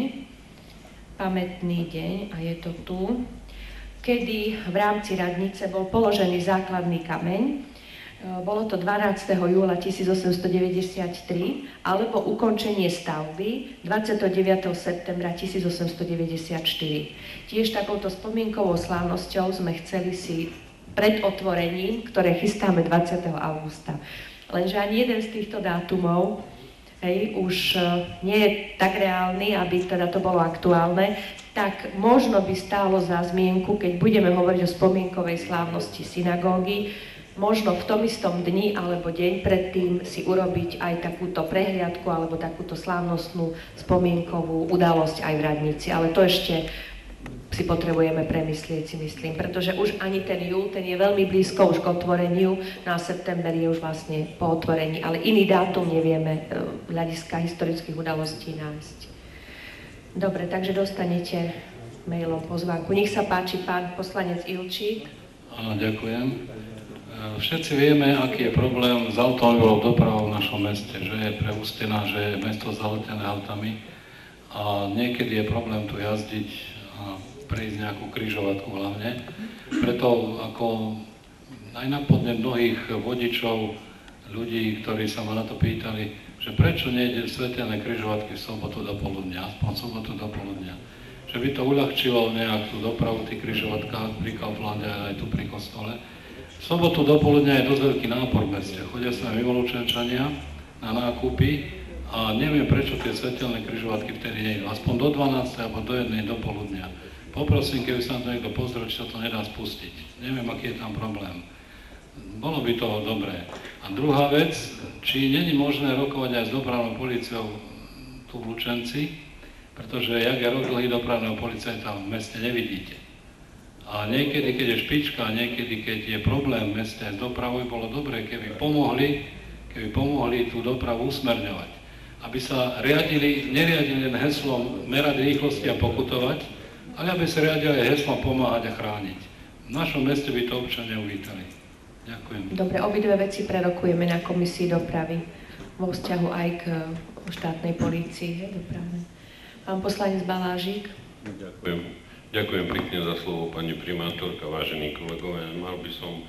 deň, a je to tu, kedy v rámci radnice bol položený základný kameň. Bolo to 12. júla 1893, alebo ukončenie stavby 29. septembra 1894. Tiež takouto spomienkovou slávnosťou sme chceli si pred otvorením, ktoré chystáme 20. augusta. Lenže ani jeden z týchto dátumov už nie je tak reálny, aby teda to bolo aktuálne, tak možno by stálo za zmienku, keď budeme hovoriť o spomienkovej slávnosti synagógy, možno v tom istom dni alebo deň predtým si urobiť aj takúto prehliadku alebo takúto slávnostnú spomienkovú udalosť aj v radnici. Ale to ešte si potrebujeme premyslieť, si myslím, pretože už ani ten júl, ten je veľmi blízko už k otvoreniu, na september je už vlastne po otvorení, ale iný dátum nevieme hľadiska historických udalostí nájsť. Dobre, takže dostanete mailom pozvánku. Nech sa páči, pán poslanec Ilčík. Áno, ďakujem. Všetci vieme, aký je problém s automobilovou dopravou v našom meste, že je preústená, že je mesto zaletené autami a niekedy je problém tu jazdiť a prejsť nejakú križovatku hlavne. Preto ako aj na podnet mnohých vodičov, ľudí, ktorí sa ma na to pýtali, že prečo nejde svetelné križovatky v sobotu do poludnia, aspoň v sobotu do poludnia. Že by to uľahčilo nejak tú dopravu v tých križovatkách pri Kauflande aj tu pri kostole. V sobotu do poludnia je dosť veľký nápor v meste. Chodia sa mimolučenčania na nákupy a neviem, prečo tie svetelné križovatky vtedy nejdu. Aspoň do 12. alebo do 1. do poludnia. Poprosím, keby sa na to niekto pozrel, či sa to nedá spustiť. Neviem, aký je tam problém. Bolo by to dobré. A druhá vec, či není možné rokovať aj s dopravnou políciou tu v Lučenci, pretože jak je rok dlhý dopravného policajta v meste nevidíte. A niekedy, keď je špička, niekedy, keď je problém v meste s dopravou, bolo dobré, keby pomohli tú dopravu usmerňovať. Aby sa neriadili len heslom merať rýchlosti a pokutovať, ale aby sa riadili aj heslom pomáhať a chrániť. V našom meste by to občania uvítali. Ďakujem. Dobre, obidve veci prerokujeme na komisii dopravy vo vzťahu aj k štátnej polícii dopravnej. Pán poslanec Balážik. Ďakujem pekne za slovo, pani primátorka, vážení kolegovia. Mal by som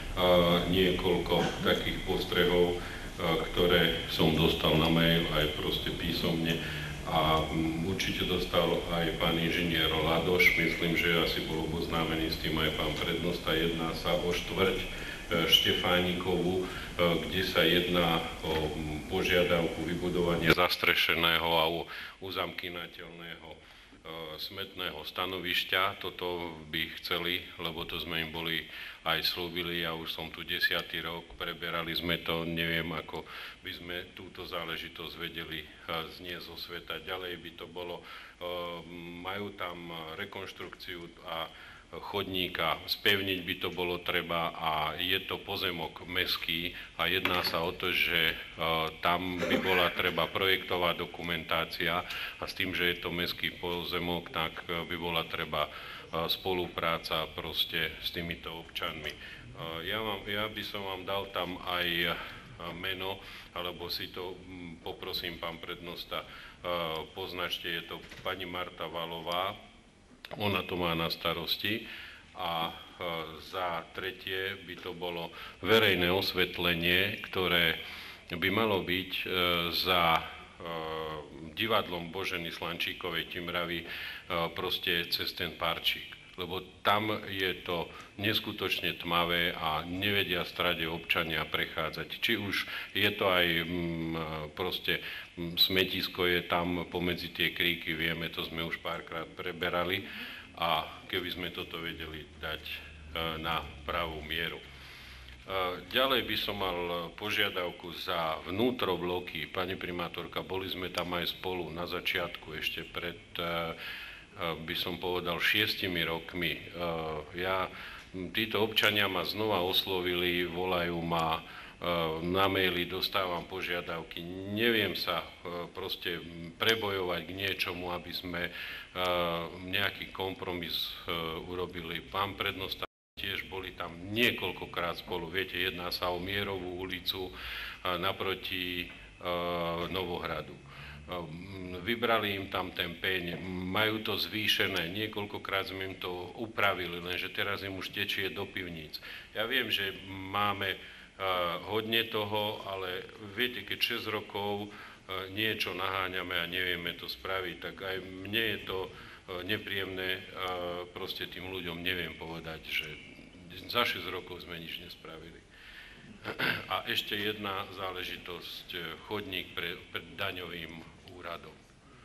niekoľko takých postrehov, ktoré som dostal na mail aj proste písomne a určite dostal aj pán inžinier Ladoš. Myslím, že asi bol oboznámený s tým aj pán prednosta. Jedná sa o štvrť Štefánikovu, kde sa jedná o požiadavku vybudovania zastrešeného a uzamkinateľného smetného stanovišťa. Toto by chceli, lebo to sme im boli aj slúbili. Ja už som tu 10. rok, preberali sme to, neviem, ako by sme túto záležitosť vedeli zniesť zo sveta. Ďalej by to bolo, majú tam rekonštrukciu a chodníka, spevniť by to bolo treba a je to pozemok mestský a jedná sa o to, že tam by bola treba projektová dokumentácia a s tým, že je to mestský pozemok, tak by bola treba spolupráca proste s týmito občanmi. Ja by som vám dal tam aj meno, alebo si to poprosím, pán prednosta, poznačte, je to pani Marta Valová. Ona to má na starosti a za tretie by to bolo verejné osvetlenie, ktoré by malo byť za divadlom Boženy Slančíkovej Timravy proste cez ten parčík. Lebo tam je to neskutočne tmavé a nevedia strade občania prechádzať. Či už je to aj proste smetisko je tam pomedzi tie kríky, vieme, to sme už párkrát preberali a keby sme toto vedeli dať na pravú mieru. Ďalej by som mal požiadavku za vnútrobloky. Pani primátorka, boli sme tam aj spolu na začiatku, ešte pred, by som povedal, 6 rokmi. Títo občania ma znova oslovili, volajú ma, na maily dostávam požiadavky. Neviem sa proste prebojovať k niečomu, aby sme nejaký kompromis urobili. Pán prednosta, tiež boli tam niekoľkokrát spolu. Viete, jedná sa o Mierovú ulicu naproti Novohradu. Vybrali im tam ten peň, majú to zvýšené, niekoľkokrát sme im to upravili, lenže teraz im už tečie do pivníc. Ja viem, že máme hodne toho, ale viete, keď 6 rokov niečo naháňame a nevieme to spraviť, tak aj mne je to nepríjemné, proste tým ľuďom neviem povedať, že za 6 rokov sme nič nespravili. A ešte jedna záležitosť, chodník pred daňovým úradom.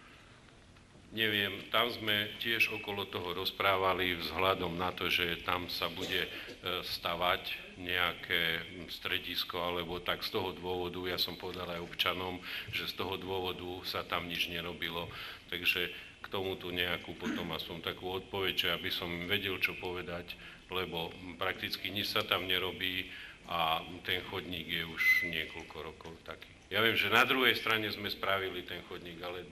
Neviem, tam sme tiež okolo toho rozprávali vzhľadom na to, že tam sa bude stavať nejaké stredisko, alebo tak z toho dôvodu, ja som povedal aj občanom, že z toho dôvodu sa tam nič nerobilo. Takže k tomu tu nejakú potom aspoň takú odpoveď, že aby som vedel, čo povedať, lebo prakticky nič sa tam nerobí a ten chodník je už niekoľko rokov taký. Ja viem, že na druhej strane sme spravili ten chodník, ale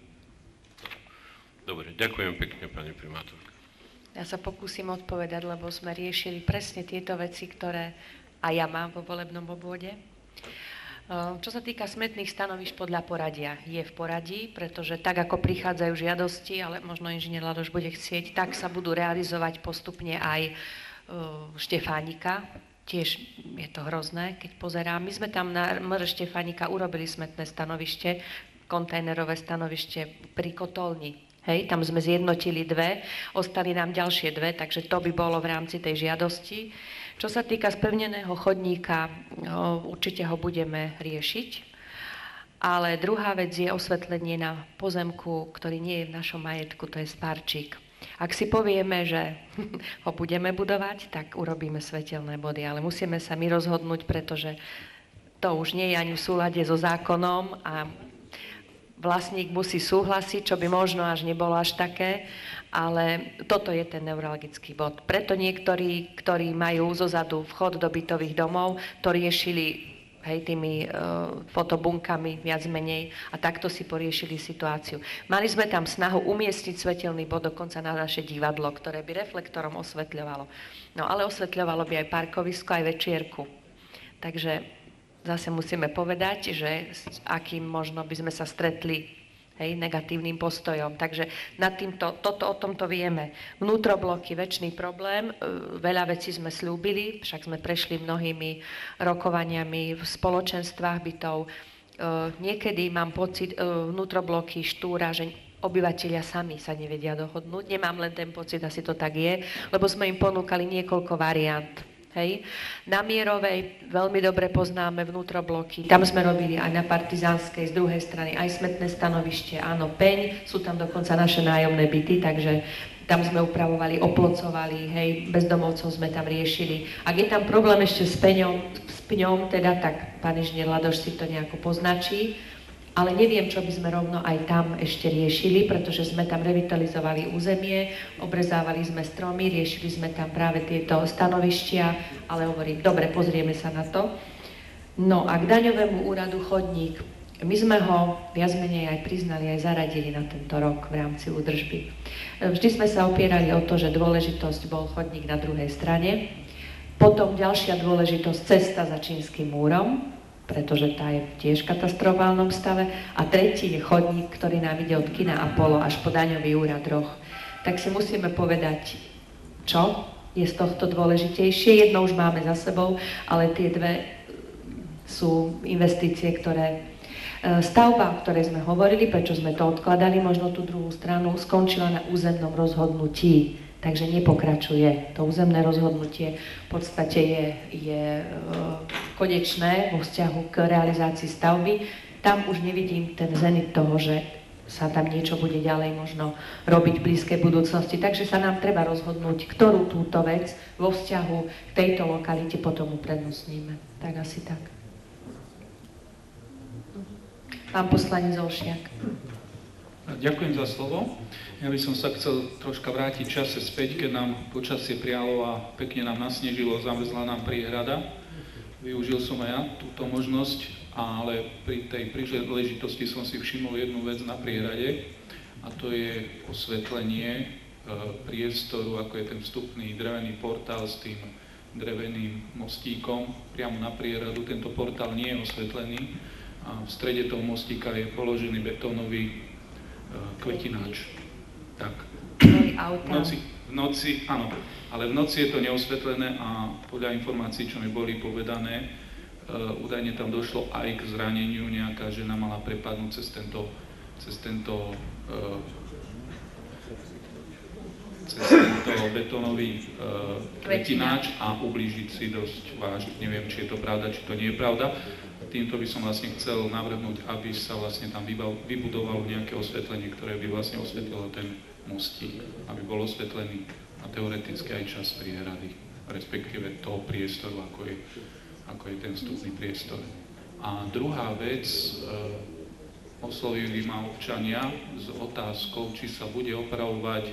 dobre, ďakujem pekne, pani primátorka. Ja sa pokúsim odpovedať, lebo sme riešili presne tieto veci, ktoré a ja mám vo volebnom obvode. Čo sa týka smetných stanovišť podľa poradia, je v poradí, pretože tak, ako prichádzajú žiadosti, ale možno inžinier Ladoš bude chcieť, tak sa budú realizovať postupne aj Štefánika. Tiež je to hrozné, keď pozerám. My sme tam na MR Štefánika urobili smetné stanovište, kontajnerové stanovište pri kotolni. Hej, tam sme zjednotili 2, ostali nám ďalšie 2, takže to by bolo v rámci tej žiadosti. Čo sa týka spevneného chodníka, určite ho budeme riešiť, ale druhá vec je osvetlenie na pozemku, ktorý nie je v našom majetku, to je Spárčík. Ak si povieme, že ho budeme budovať, tak urobíme svetelné body, ale musíme sa my rozhodnúť, pretože to už nie je ani v súlade so zákonom a vlastník musí súhlasiť, čo by možno až nebolo až také, ale toto je ten neurologický bod. Preto niektorí, ktorí majú zozadu vchod do bytových domov, to riešili tými fotobunkami viac menej a takto si poriešili situáciu. Mali sme tam snahu umiestniť svetelný bod dokonca na naše divadlo, ktoré by reflektorom osvetľovalo. No ale osvetľovalo by aj parkovisko, aj večierku. Takže zase musíme povedať, že s akým možno by sme sa stretli negatívnym postojom. Takže nad týmto, o tomto vieme. Vnútrobloky, väčší problém, veľa vecí sme slúbili, však sme prešli mnohými rokovaniami v spoločenstvách bytov. Niekedy mám pocit, vnútrobloky štúra, že obyvatelia sami sa nevedia dohodnúť. Nemám len ten pocit, asi to tak je, lebo sme im ponúkali niekoľko variant. Hej. Na Mierovej veľmi dobre poznáme vnútrobloky. Tam sme robili aj na Partizánskej, z druhej strany aj smetné stanovište, áno, Peň, sú tam dokonca naše nájomné byty, takže tam sme upravovali, oplocovali, hej, bezdomovcov sme tam riešili. Ak je tam problém ešte s pňom, teda tak pán inžinier Ladoš si to nejako poznačí, ale neviem, čo by sme rovno aj tam ešte riešili, pretože sme tam revitalizovali územie, obrezávali sme stromy, riešili sme tam práve tieto stanovištia, ale hovorím, dobre, pozrieme sa na to. No a k daňovému úradu chodník, my sme ho viac menej aj priznali, aj zaradili na tento rok v rámci údržby. Vždy sme sa opierali o to, že dôležitosť bol chodník na druhej strane, potom ďalšia dôležitosť cesta za Čínskym múrom, pretože tá je tiež v katastrofálnom stave. A tretí je chodník, ktorý nám ide od kina Apollo až po daňový úrad Roh. Tak si musíme povedať, čo je z tohto dôležitejšie. Jedno už máme za sebou, ale tie 2 sú investície, ktoré... Stavba, o ktorej sme hovorili, prečo sme to odkladali, možno tú druhú stranu, skončila na územnom rozhodnutí. Takže nepokračuje. To územné rozhodnutie v podstate je konečné vo vzťahu k realizácii stavby. Tam už nevidím ten zenit toho, že sa tam niečo bude ďalej možno robiť v blízkej budúcnosti. Takže sa nám treba rozhodnúť, ktorú túto vec vo vzťahu k tejto lokalite potom uprednostníme. Tak asi tak. Pán poslanec Olšiak. Ďakujem za slovo. Ja by som sa chcel troška vrátiť čase späť, keď nám počasie prialo a pekne nám nasnežilo, zamrzla nám priehrada. Využil som aj ja túto možnosť, ale pri tej príležitosti som si všimol jednu vec na priehrade a to je osvetlenie priestoru, ako je ten vstupný drevený portál s tým dreveným mostíkom priamo na priehradu. Tento portál nie je osvetlený a v strede toho mostíka je položený betónový kvetináč. Tak, v noci, áno, ale v noci je to neosvetlené a podľa informácií, čo mi boli povedané, údajne tam došlo aj k zraneniu, nejaká žena mala prepadnúť cez tento betónový kvetináč a ublížiť si dosť vážne. Neviem, či je to pravda, či to nie je pravda. Týmto by som vlastne chcel navrhnúť, aby sa vlastne tam vybudovalo nejaké osvetlenie, ktoré by vlastne osvetlilo ten mostík, aby bol osvetlený a teoreticky aj čas priehrady, respektíve toho priestoru, ako je ten vstupný priestor. A druhá vec, oslovili ma občania s otázkou, či sa bude opravovať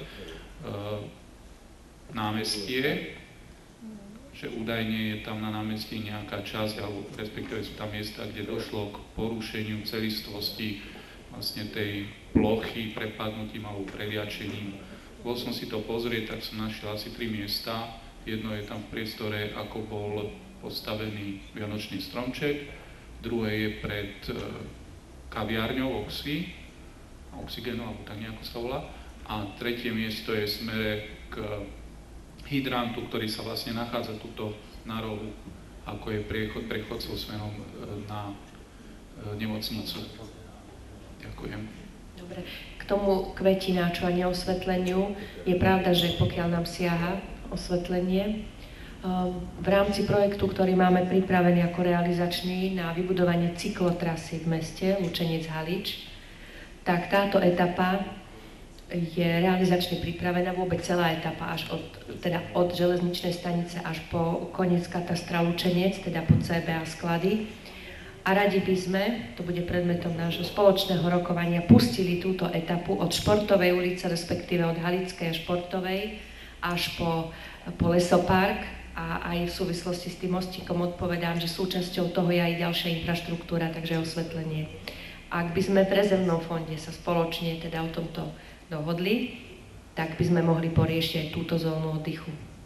námestie, že údajne je tam na námestí nejaká časť, alebo respektíve sú tam miesta, kde došlo k porušeniu celistvosti vlastne tej plochy, prepadnutím alebo preliačením. Bol som si to pozrieť, tak som našiel asi 3 miesta. Jedno je tam v priestore, ako bol postavený vianočný stromček, druhé je pred kaviárňou Oxygenu, alebo tak nejako sa volá, a tretie miesto je smere k hydrantu, ktorý sa vlastne nachádza tuto na rohu, ako je prechodcov smerom na nemocnicu. Ďakujem. Dobre. K tomu kvetináču a neosvetleniu je pravda, že pokiaľ nám siaha osvetlenie, v rámci projektu, ktorý máme pripravený ako realizačný na vybudovanie cyklotrasy v meste Lučenec-Halič, tak táto etapa je realizačne pripravená, vôbec celá etapa od železničnej stanice až po koniec katastra Lučenec, teda po CBA sklady. A radi by sme, to bude predmetom nášho spoločného rokovania, pustili túto etapu od Športovej ulice, respektíve od Halickej a Športovej až po Lesopark. A aj v súvislosti s tým mostíkom odpovedám, že súčasťou toho je aj ďalšia infraštruktúra, takže osvetlenie. Ak by sme v rezervnom fonde sa spoločne teda o tomto dohodli, tak by sme mohli poriešiť aj túto zónu oddychu.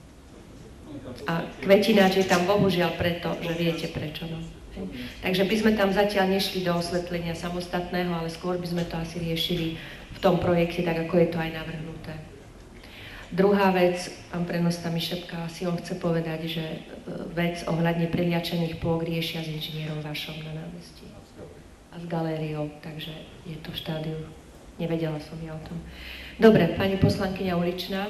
A kvetináč je tam bohužiaľ preto, že viete prečo. No. Takže by sme tam zatiaľ nešli do osvetlenia samostatného, ale skôr by sme to asi riešili v tom projekte, tak ako je to aj navrhnuté. Druhá vec, pán prenosta mi šepká, asi on chce povedať, že vec ohľadne priliačených plôk riešia s inžinierom Vašom na námestí a s galériou, takže je to v štádiu. Nevedela som ja o tom. Dobre, pani poslankyňa Uličná.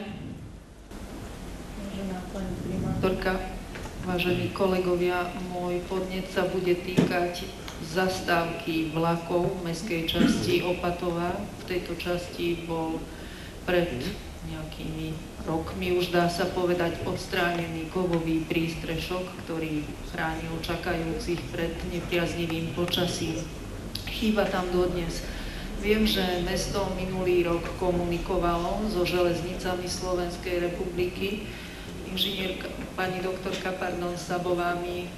Vážená pani primátorka, vážení kolegovia, môj podnet sa bude týkať zastávky vlakov v mestskej časti Opatová. V tejto časti bol pred nejakými rokmi, už dá sa povedať, odstránený kovový prístrešok, ktorý chránil čakajúcich pred nepriaznivým počasím. Chýba tam dodnes. Viem, že mesto minulý rok komunikovalo so železnicami Slovenskej republiky. Inžinierka, pani doktorka, Sabová mi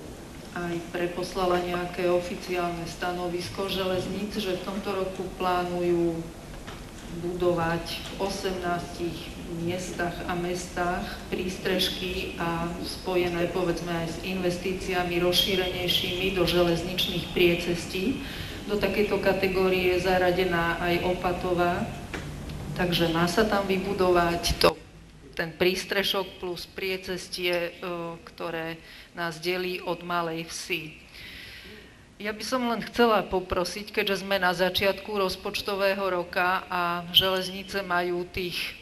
aj preposlala nejaké oficiálne stanovisko železníc, že v tomto roku plánujú budovať v 18 miestach a mestách prístrežky a spojené povedzme aj s investíciami rozšírenejšími do železničných priecestí. Do takejto kategórie je zaradená aj Opatová, takže má sa tam vybudovať ten prístrešok plus priecestie, ktoré nás delí od malej vsi. Ja by som len chcela poprosiť, keďže sme na začiatku rozpočtového roka a železnice majú tých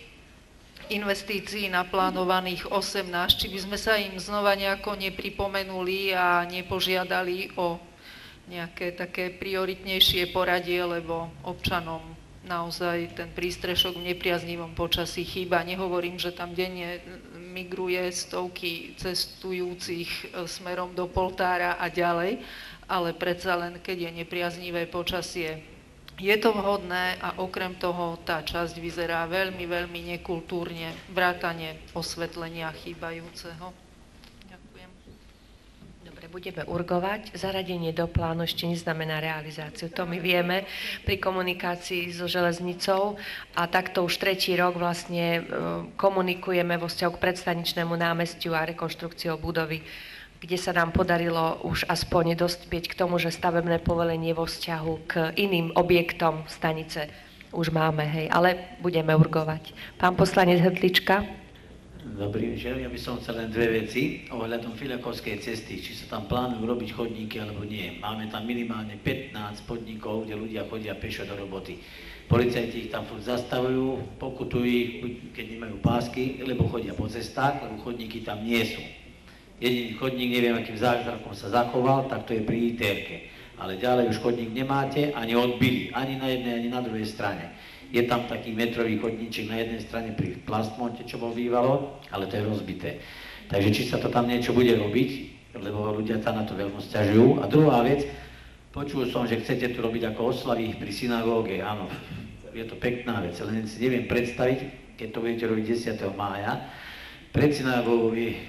investícií naplánovaných 18, či by sme sa im znova nejako nepripomenuli a nepožiadali o nejaké také prioritnejšie poradie, lebo občanom naozaj ten prístrešok v nepriaznivom počasí chýba. Nehovorím, že tam denne migruje stovky cestujúcich smerom do Poltára a ďalej, ale predsa len, keď je nepriaznivé počasie, je to vhodné a okrem toho tá časť vyzerá veľmi, veľmi nekultúrne, vrátane osvetlenia chýbajúceho. Ďakujem. Dobre, budeme urgovať. Zaradenie do plánu ešte neznamená realizáciu. To my vieme pri komunikácii so železnicou a takto už tretí rok vlastne komunikujeme vo vzťahu k predstaničnému námestiu a rekonštrukciou budovy, kde sa nám podarilo už aspoň dospieť k tomu, že stavebné povolenie vo vzťahu k iným objektom stanice už máme, hej, ale budeme urgovať. Pán poslanec Hrdlička. Dobrý večer, ja by som chcel len dve veci ohľadom Filakovskej cesty, či sa tam plánujú robiť chodníky alebo nie. Máme tam minimálne 15 podnikov, kde ľudia chodia pešo do roboty. Policajti ich tam furt zastavujú, pokutujú ich, keď nemajú pásky, lebo chodia po cestách, lebo chodníky tam nie sú. Jediný chodník, neviem, akým zázrakom sa zachoval, tak to je pri ITR-ke. Ale ďalej už chodník nemáte, ani odbili, ani na jednej, ani na druhej strane. Je tam taký metrový chodníček na jednej strane pri Plastmonte, čo bol bývalo, ale to je rozbité. Takže či sa to tam niečo bude robiť, lebo ľudia sa na to veľmi sťažujú. A druhá vec, počul som, že chcete tu robiť ako oslavy pri synagóge. Áno, je to pekná vec, len si neviem predstaviť, keď to budete robiť 10. mája. Pred synagógou je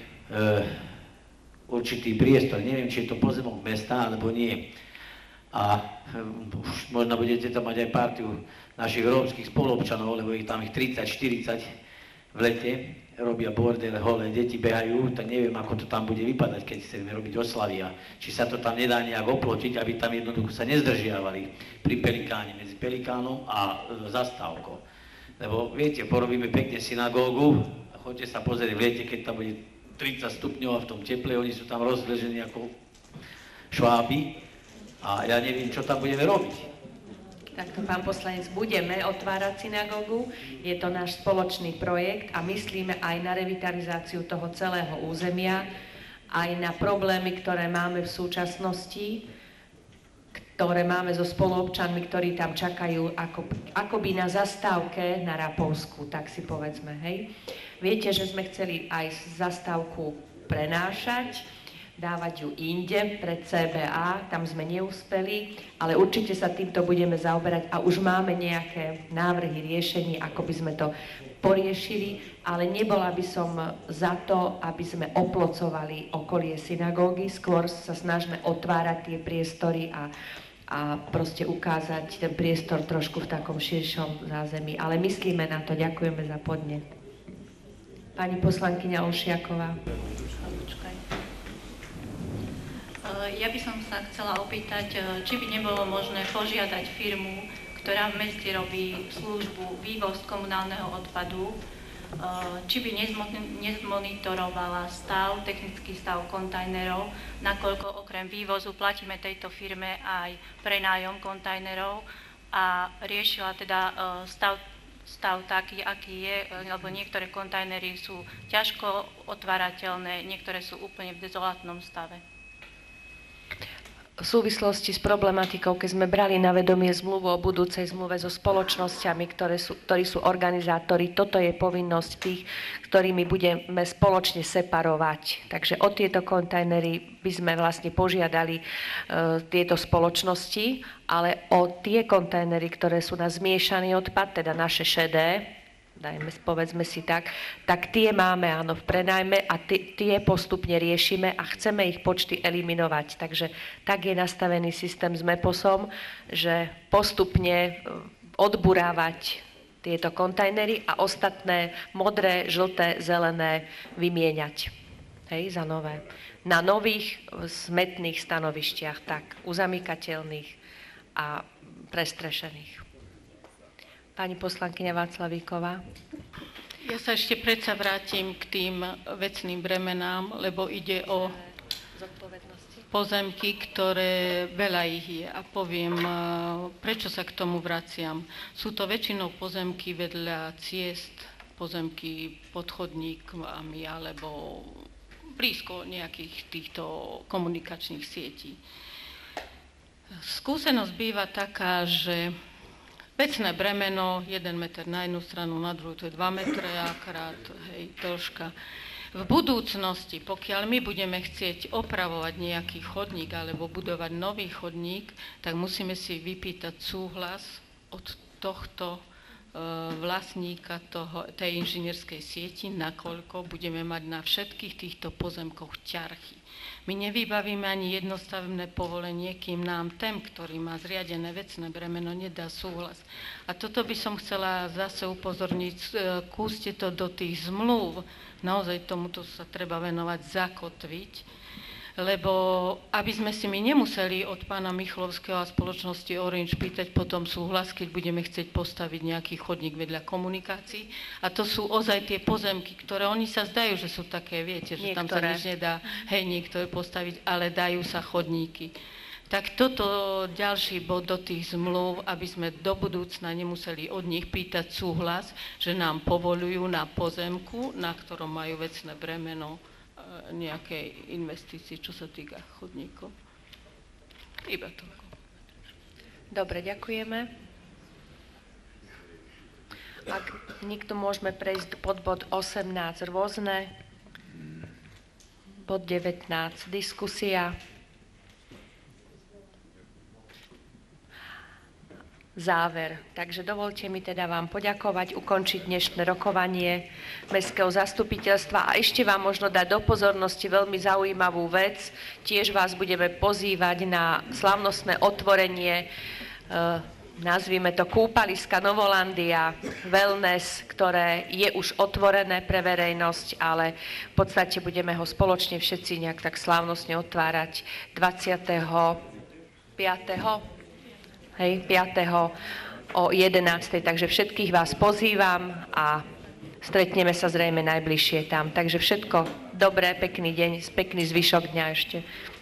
určitý priestor, neviem, či je to pozemok mesta, alebo nie. A už možno budete tam mať aj partiu našich rómskych spoluobčanov, lebo ich tam 30-40 v lete. robia bordele, holé, deti behajú, tak neviem, ako to tam bude vypadať, keď chceme robiť oslavy a či sa to tam nedá nejak oplotiť, aby tam jednoducho sa nezdržiavali pri Pelikáne, medzi Pelikánom a zastávkou. Lebo viete, porobíme pekne synagógu a choďte sa pozrieť v lete, keď tam bude 30 stupňov a v tom teple, oni sú tam rozležení ako šváby a ja neviem, čo tam budeme robiť. Takto, pán poslanec, budeme otvárať synagógu. Je to náš spoločný projekt a myslíme aj na revitalizáciu toho celého územia, aj na problémy, ktoré máme v súčasnosti, ktoré máme so spoluobčanmi, ktorí tam čakajú akoby na zastávke na Rapovsku, tak si povedzme, hej. Viete, že sme chceli aj zastávku prenášať, dávať ju inde pred CBA, tam sme neúspeli, ale určite sa týmto budeme zaoberať a už máme nejaké návrhy riešení, ako by sme to poriešili, ale nebola by som za to, aby sme oplocovali okolie synagógy, skôr sa snažíme otvárať tie priestory a proste ukázať ten priestor trošku v takom širšom zázemí. Ale myslíme na to, ďakujeme za podnet. Pani poslankyňa Olšiaková. Ja by som sa chcela opýtať, či by nebolo možné požiadať firmu, ktorá v meste robí službu vývoz komunálneho odpadu, či by nezmonitorovala technický stav kontajnerov, nakoľko okrem vývozu platíme tejto firme aj prenájom kontajnerov a riešila teda stav taký, aký je, lebo niektoré kontajnery sú ťažko otvárateľné, niektoré sú úplne v dezolátnom stave. V súvislosti s problematikou, keď sme brali na vedomie zmluvu o budúcej zmluve so spoločnosťami, ktorí sú organizátori, toto je povinnosť tých, ktorými budeme spoločne separovať. Takže o tieto kontajnery by sme vlastne požiadali tieto spoločnosti, ale o tie kontajnery, ktoré sú na zmiešaný odpad, teda naše šedé, povedzme si tak tie máme áno v prenajme a tie postupne riešime a chceme ich počty eliminovať. Takže tak je nastavený systém s MEPOSom, že postupne odburávať tieto kontajnery a ostatné modré, žlté, zelené vymieňať. Hej, za nové. Na nových smetných stanovištiach, tak uzamykateľných a prestrešených. Pani poslankyňa Václavíková. Ja sa ešte predsa vrátim k tým vecným bremenám, lebo ide o pozemky, ktoré veľa ich je. A poviem, prečo sa k tomu vraciam. Sú to väčšinou pozemky vedľa ciest, pozemky pod chodníkmi alebo blízko nejakých týchto komunikačných sietí. Skúsenosť býva taká, že vecné bremeno, 1 meter na jednu stranu, na druhú, to je 2 metre akrát, hej, troška. V budúcnosti, pokiaľ my budeme chcieť opravovať nejaký chodník alebo budovať nový chodník, tak musíme si vypýtať súhlas od tohto vlastníka tej inžinierskej sieti, nakoľko budeme mať na všetkých týchto pozemkoch ťarchy. My nevybavíme ani jednostavné povolenie, kým nám ten, ktorý má zriadené vecné bremeno, nedá súhlas. A toto by som chcela zase upozorniť, skúste to do tých zmluv, naozaj tomuto sa treba venovať, zakotviť, lebo aby sme si my nemuseli od pána Michlovského a spoločnosti Orange pýtať potom súhlas, keď budeme chcieť postaviť nejaký chodník vedľa komunikácií. A to sú ozaj tie pozemky, ktoré oni sa zdajú, že sú také, viete, že tam sa nič nedá, niektoré postaviť, ale dajú sa chodníky. Tak toto ďalší bod do tých zmluv, aby sme do budúcna nemuseli od nich pýtať súhlas, že nám povolujú na pozemku, na ktorom majú vecné bremeno, nejakej investícii, čo sa týka chodníkov. Iba toľko. Dobre, ďakujeme. Ak nikto, môžeme prejsť pod bod 18 rôzne, bod 19 diskusia, záver. Takže dovolte mi teda vám poďakovať, ukončiť dnešné rokovanie Mestského zastupiteľstva a ešte vám možno dať do pozornosti veľmi zaujímavú vec. Tiež vás budeme pozývať na slavnostné otvorenie nazvime to kúpaliska Novolandia, wellness, ktoré je už otvorené pre verejnosť, ale v podstate budeme ho spoločne všetci nejak tak slávnostne otvárať 25. O 11. Takže všetkých vás pozývam a stretneme sa zrejme najbližšie tam. Takže všetko dobré, pekný deň, pekný zvyšok dňa ešte.